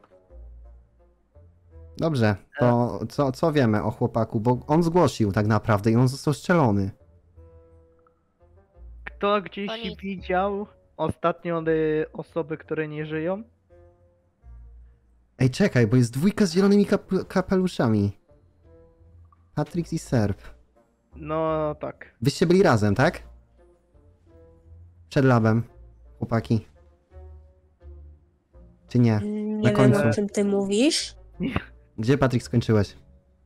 Dobrze, to co wiemy o chłopaku? Bo on zgłosił tak naprawdę i on został strzelony. Kto gdzieś widział ostatnio osoby, które nie żyją? Ej, czekaj, bo jest dwójka z zielonymi kapeluszami. Patrix i Serb. No tak. Wyście byli razem, tak? Przed labem, chłopaki. Czy nie? Nie Na wiem, końcu. o czym ty mówisz. Gdzie, Patryk, skończyłeś?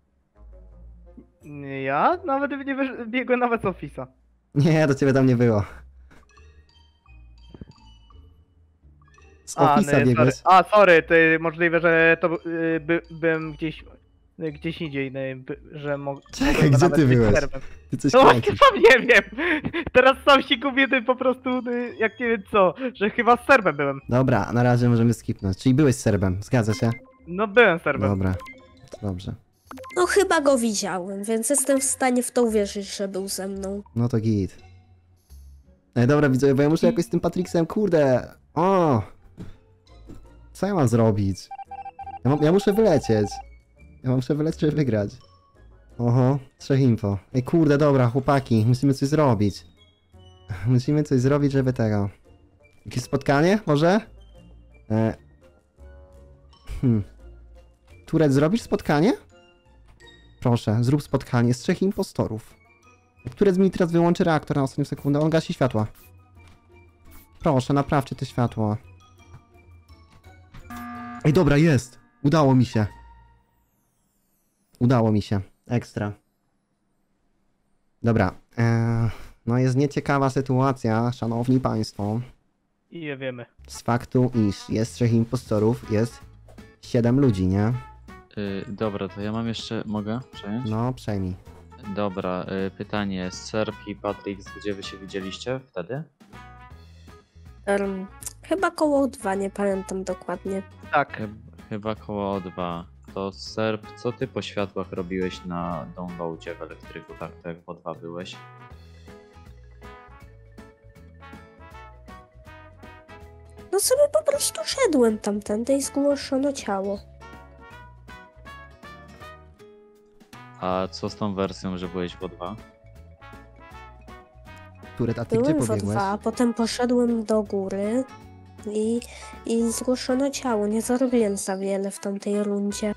Ja nawet nie biegłem nawet z Office'a. Nie, do ciebie tam nie było. Z Office'a biegłeś. Sorry, to możliwe, że to byłem gdzieś indziej, że Czekaj, gdzie ty byłeś? Ty coś no właśnie kręcisz. sam nie wiem. Teraz sam się gubię po prostu, jak nie wiem co, że chyba z Serbem byłem. Dobra, na razie możemy skipnąć. Czyli byłeś Serbem, zgadza się? No byłem Serbem. Dobra, to dobrze. No chyba go widziałem, więc jestem w stanie w to uwierzyć, że był ze mną. No to git. Dobra, widzowie, bo ja muszę jakoś z tym Patricksem, kurde. O! Co ja mam zrobić? Ja muszę wylecieć. Ja muszę wylecieć, żeby wygrać. Oho, 3 info. Ej, kurde, dobra, chłopaki, musimy coś zrobić. Musimy coś zrobić, żeby tego... Jakieś spotkanie, może? Turet, zrobisz spotkanie? Proszę, zrób spotkanie z 3 impostorów. Turet mi teraz wyłączy reaktor na ostatnią sekundę, on gasi światła. Proszę, naprawcie te światła. Ej, dobra, jest! Udało mi się. Udało mi się. Ekstra. Dobra. No jest nieciekawa sytuacja, szanowni państwo. I je wiemy. Z faktu, iż jest 3 impostorów, jest 7 ludzi, nie? Dobra, to ja mam jeszcze... Mogę przejąć? No, przejmij. Dobra, pytanie. Serb i Patrick, gdzie wy się widzieliście wtedy? Chyba koło 2, nie pamiętam dokładnie. Tak. Chyba koło 2. To Serb, co ty po światłach robiłeś na downloadzie w elektryku, tak jak po 2 byłeś? No sobie po prostu szedłem tamtędy i zgłoszono ciało. A co z tą wersją, że byłeś w O2? Turet, a ty gdzie Byłem w pobiegłeś? O2, potem poszedłem do góry i zgłoszono ciało. Nie zarobiłem za wiele w tamtej rundzie.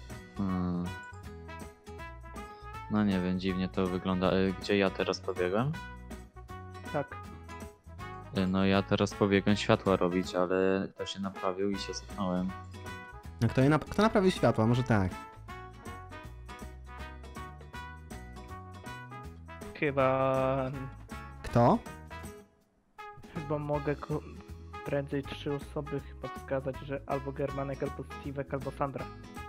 No nie wiem, dziwnie to wygląda. Gdzie ja teraz pobiegłem? Tak. No ja teraz pobiegłem światła robić, ale ktoś się naprawił i się cofnąłem. A kto naprawił światła? Może tak. Chyba... Kto? Chyba mogę prędzej 3 osoby chyba wskazać, że albo Germanek, albo Steve'ek, albo Sandra.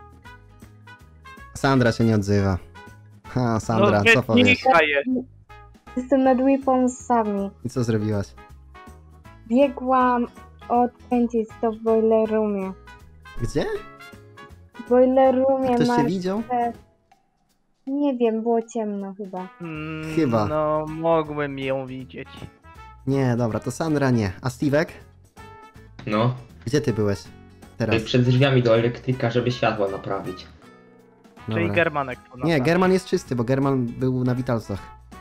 Sandra się nie odzywa. Ha, Sandra, no, co powiesz? Jestem nad weaponsami. I co zrobiłaś? Biegłam odkręcić to w boiler roomie. Gdzie? W boiler roomie Ktoś masz... się widział? Nie wiem, było ciemno chyba. Chyba. No, mogłem ją widzieć. Nie, dobra, to Sandra nie. A Steve'ek? No. Gdzie ty byłeś teraz? Przed drzwiami do elektryka, żeby światła naprawić. Czyli Dobra. Germanek. Nie, German jest czysty, bo German był na Witalsach.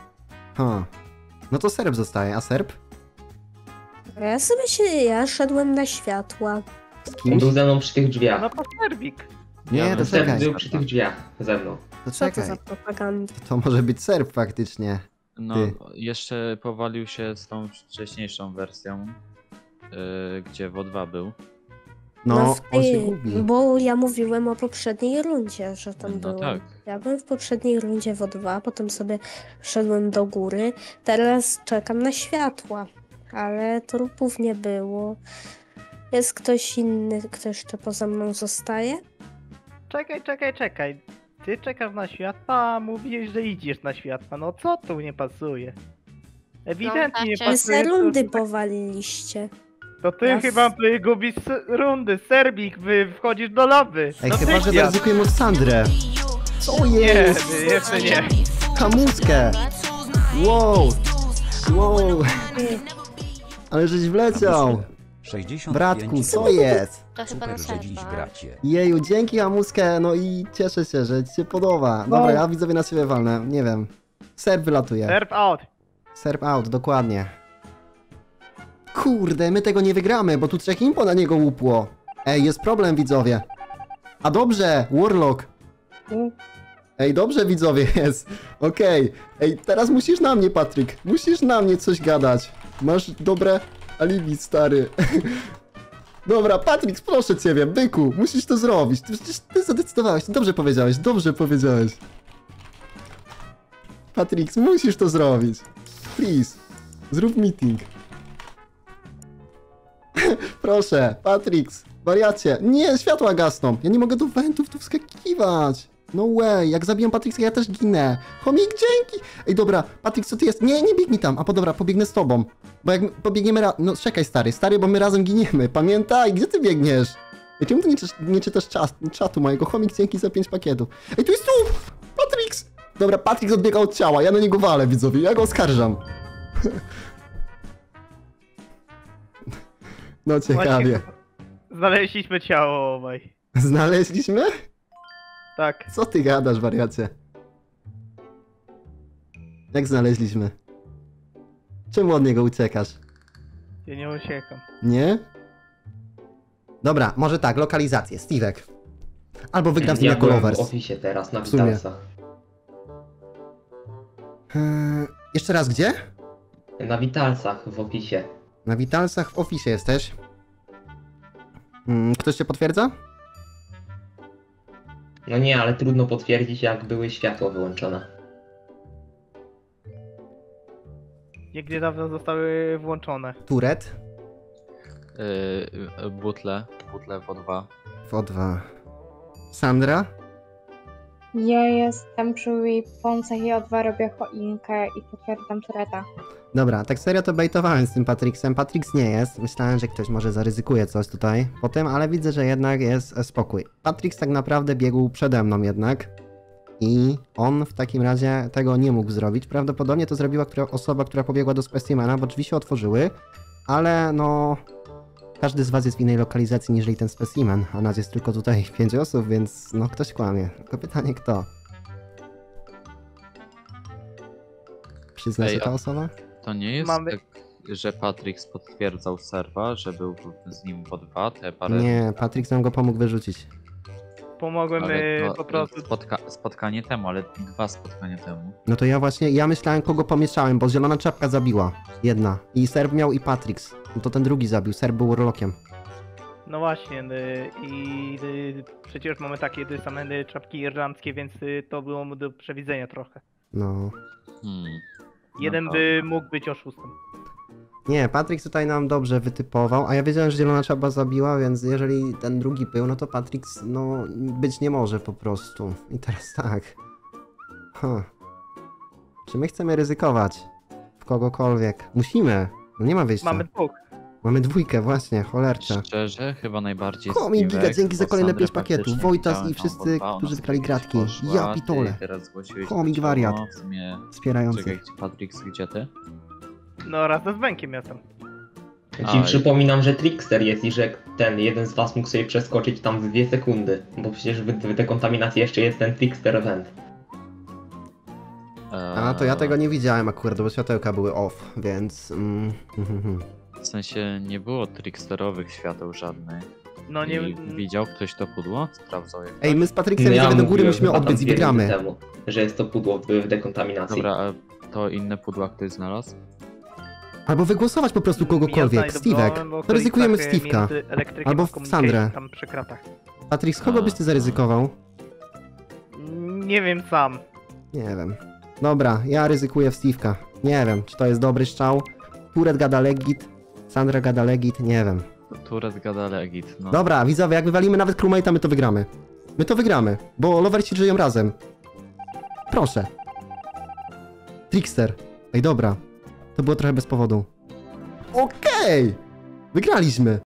No to Serb zostaje, a Serb? Ja szedłem na światła. Z On kimś? był ze mną przy tych drzwiach. No to Serbik. Nie, to Serb czekaj. był przy tych drzwiach ze mną. To Co to czekaj. za propaganda? To może być Serb faktycznie. No, Ty. jeszcze powalił się z tą wcześniejszą wersją, gdzie w O2 był. No, w on się tej- gubi. Bo ja mówiłem o poprzedniej rundzie, że tam No byłem. tak. Ja byłem w poprzedniej rundzie w O2, potem sobie szedłem do góry. Teraz czekam na światła, ale trupów nie było. Jest ktoś inny, kto jeszcze poza mną zostaje? Czekaj. Ty czekasz na światła, a mówisz, że idziesz na światła. No co tu nie pasuje? Ewidentnie nie Wy pasuje. se rundy powaliliście. To ty chyba gubisz rundy. Serbik, wchodzisz do lobby. Ej, No chyba, że ja. zaryzykujemy od Sandrę. Co Nie, jest? jeszcze nie. Kamuskę! Wow! Ale żeś wleciał! 65 Bratku, co jest? To chyba na Super, że dziś serwa. gracie. Jeju, dzięki Hamuskę, no i cieszę się, że ci się podoba. Dobra, ja widzowie na siebie walnę, nie wiem. Serb wylatuje. Serb out. Serb out, dokładnie. Kurde, my tego nie wygramy, bo tu 3 impo na niego łupło. Ej, jest problem, widzowie. A dobrze, Warlock. Ej, dobrze, widzowie, jest. Okej. Ej, teraz musisz na mnie, Patryk. Musisz na mnie coś gadać. Masz dobre alibi, stary. Dobra, Patryk, proszę ciebie, byku, musisz to zrobić. Przecież ty zadecydowałeś, dobrze powiedziałeś. Patryk, musisz to zrobić. Please, zrób meeting. Proszę, Patrix, wariacie. Nie, światła gasną. Ja nie mogę do wentów tu wskakiwać. No way, jak zabiję Patrixa, ja też ginę. Chomik, dzięki. Ej, dobra, Patrix, co ty jest? Nie, nie biegnij tam. Dobra, pobiegnę z tobą. Bo jak pobiegniemy No czekaj, stary, bo my razem giniemy. Pamiętaj, gdzie ty biegniesz? Ej, czemu ty nie czytasz czatu mojego? Chomik, dzięki za 5 pakietów. Ej, tu jest tu! Patrix! Dobra, Patrix odbiega od ciała, ja na niego walę, widzowie, ja go oskarżam. No ciekawie. Znaleźliśmy ciało obaj. Znaleźliśmy? Tak. Co ty gadasz, wariacie? Jak znaleźliśmy? Czemu od niego uciekasz? Ja nie uciekam. Nie? Dobra, może tak, lokalizację, Steve'ek. Albo wygram z nim jako lovers. W ofisie teraz, na Witalsach. Jeszcze raz, gdzie? Na Witalsach w ofisie. Na Witalsach w ofisie jesteś. Ktoś cię potwierdza? No nie, ale trudno potwierdzić, jak były światła wyłączone. Nigdy dawno zostały włączone. Turet? Butle w O2. W O2. Sandra? Ja jestem przy poncach i O2 robię choinkę i potwierdzam tureta. Dobra, tak serio to bejtowałem z tym Patrixem. Patrix nie jest. Myślałem, że ktoś może zaryzykuje coś tutaj potem, ale widzę, że jednak jest spokój. Patrix tak naprawdę biegł przede mną jednak. I on w takim razie tego nie mógł zrobić. Prawdopodobnie to zrobiła osoba, która pobiegła do specimena, bo drzwi się otworzyły. Ale no... Każdy z was jest w innej lokalizacji niż ten specimen, a nas jest tylko tutaj 5 osób, więc no ktoś kłamie. Tylko pytanie kto? Przyzna się ta osoba? To nie jest tak, że Patrix potwierdzał serwa, że był z nim po 2, te parę... Nie, Patrix nam go pomógł wyrzucić. Pomogłem po prostu... Spotkanie temu, ale 2 spotkania temu. No to ja myślałem, kogo pomieszałem, bo zielona czapka zabiła. Jedna. I Serb miał i Patrix. No to ten drugi zabił, Serb był urlokiem. No właśnie, przecież mamy takie same czapki irlandzkie, więc to było do przewidzenia trochę. No. Jeden by mógł być oszustem. Nie, Patrix tutaj nam dobrze wytypował, a ja wiedziałem, że zielona czapka zabiła, więc jeżeli ten drugi był, no to Patrix, no, być nie może po prostu. I teraz tak. Czy my chcemy ryzykować? W kogokolwiek? Musimy. No nie ma wyjścia. Mamy 2. Mamy 2, właśnie, cholercze. Szczerze, chyba najbardziej Chomik Giga, dzięki za kolejne 5 pakietów. Wojtas i wszyscy, którzy wygrali gratki. Ja pitole. Chomik wariat. Wspierający. Czekaj, Patrix, gdzie ty? No raz z Benkiem jestem. Ci przypominam, że Trickster jest i że jeden z was mógł sobie przeskoczyć tam w 2 sekundy. Bo przecież w dekontaminacji jeszcze jest ten Trickster event. A, to ja tego nie widziałem akurat, bo światełka były off, więc... W sensie nie było tricksterowych świateł żadnych. No nie... Widział ktoś to pudło? Sprawdzał jak... Ej, my z Patrixem no do góry musimy odbiec i wygramy. Temu, że jest to pudło w dekontaminacji. Dobra, a to inne pudła ktoś znalazł? Albo wygłosować po prostu kogokolwiek, Steve'ek. To ryzykujemy w Steve'ka. Albo w Sandrę. Patrix, kogo byś ty zaryzykował? Nie wiem sam. Nie wiem. Dobra, ja ryzykuję w Steve'ka. Nie wiem, czy to jest dobry strzał. Turet gada legit, Sandra gada legit, nie wiem. Turet gada legit, no. Dobra, widzowie, jak wywalimy nawet crewmate'a, my to wygramy. My to wygramy, bo loversi żyją razem. Proszę. Trickster. Ej, dobra. To było trochę bez powodu. Okej! Wygraliśmy!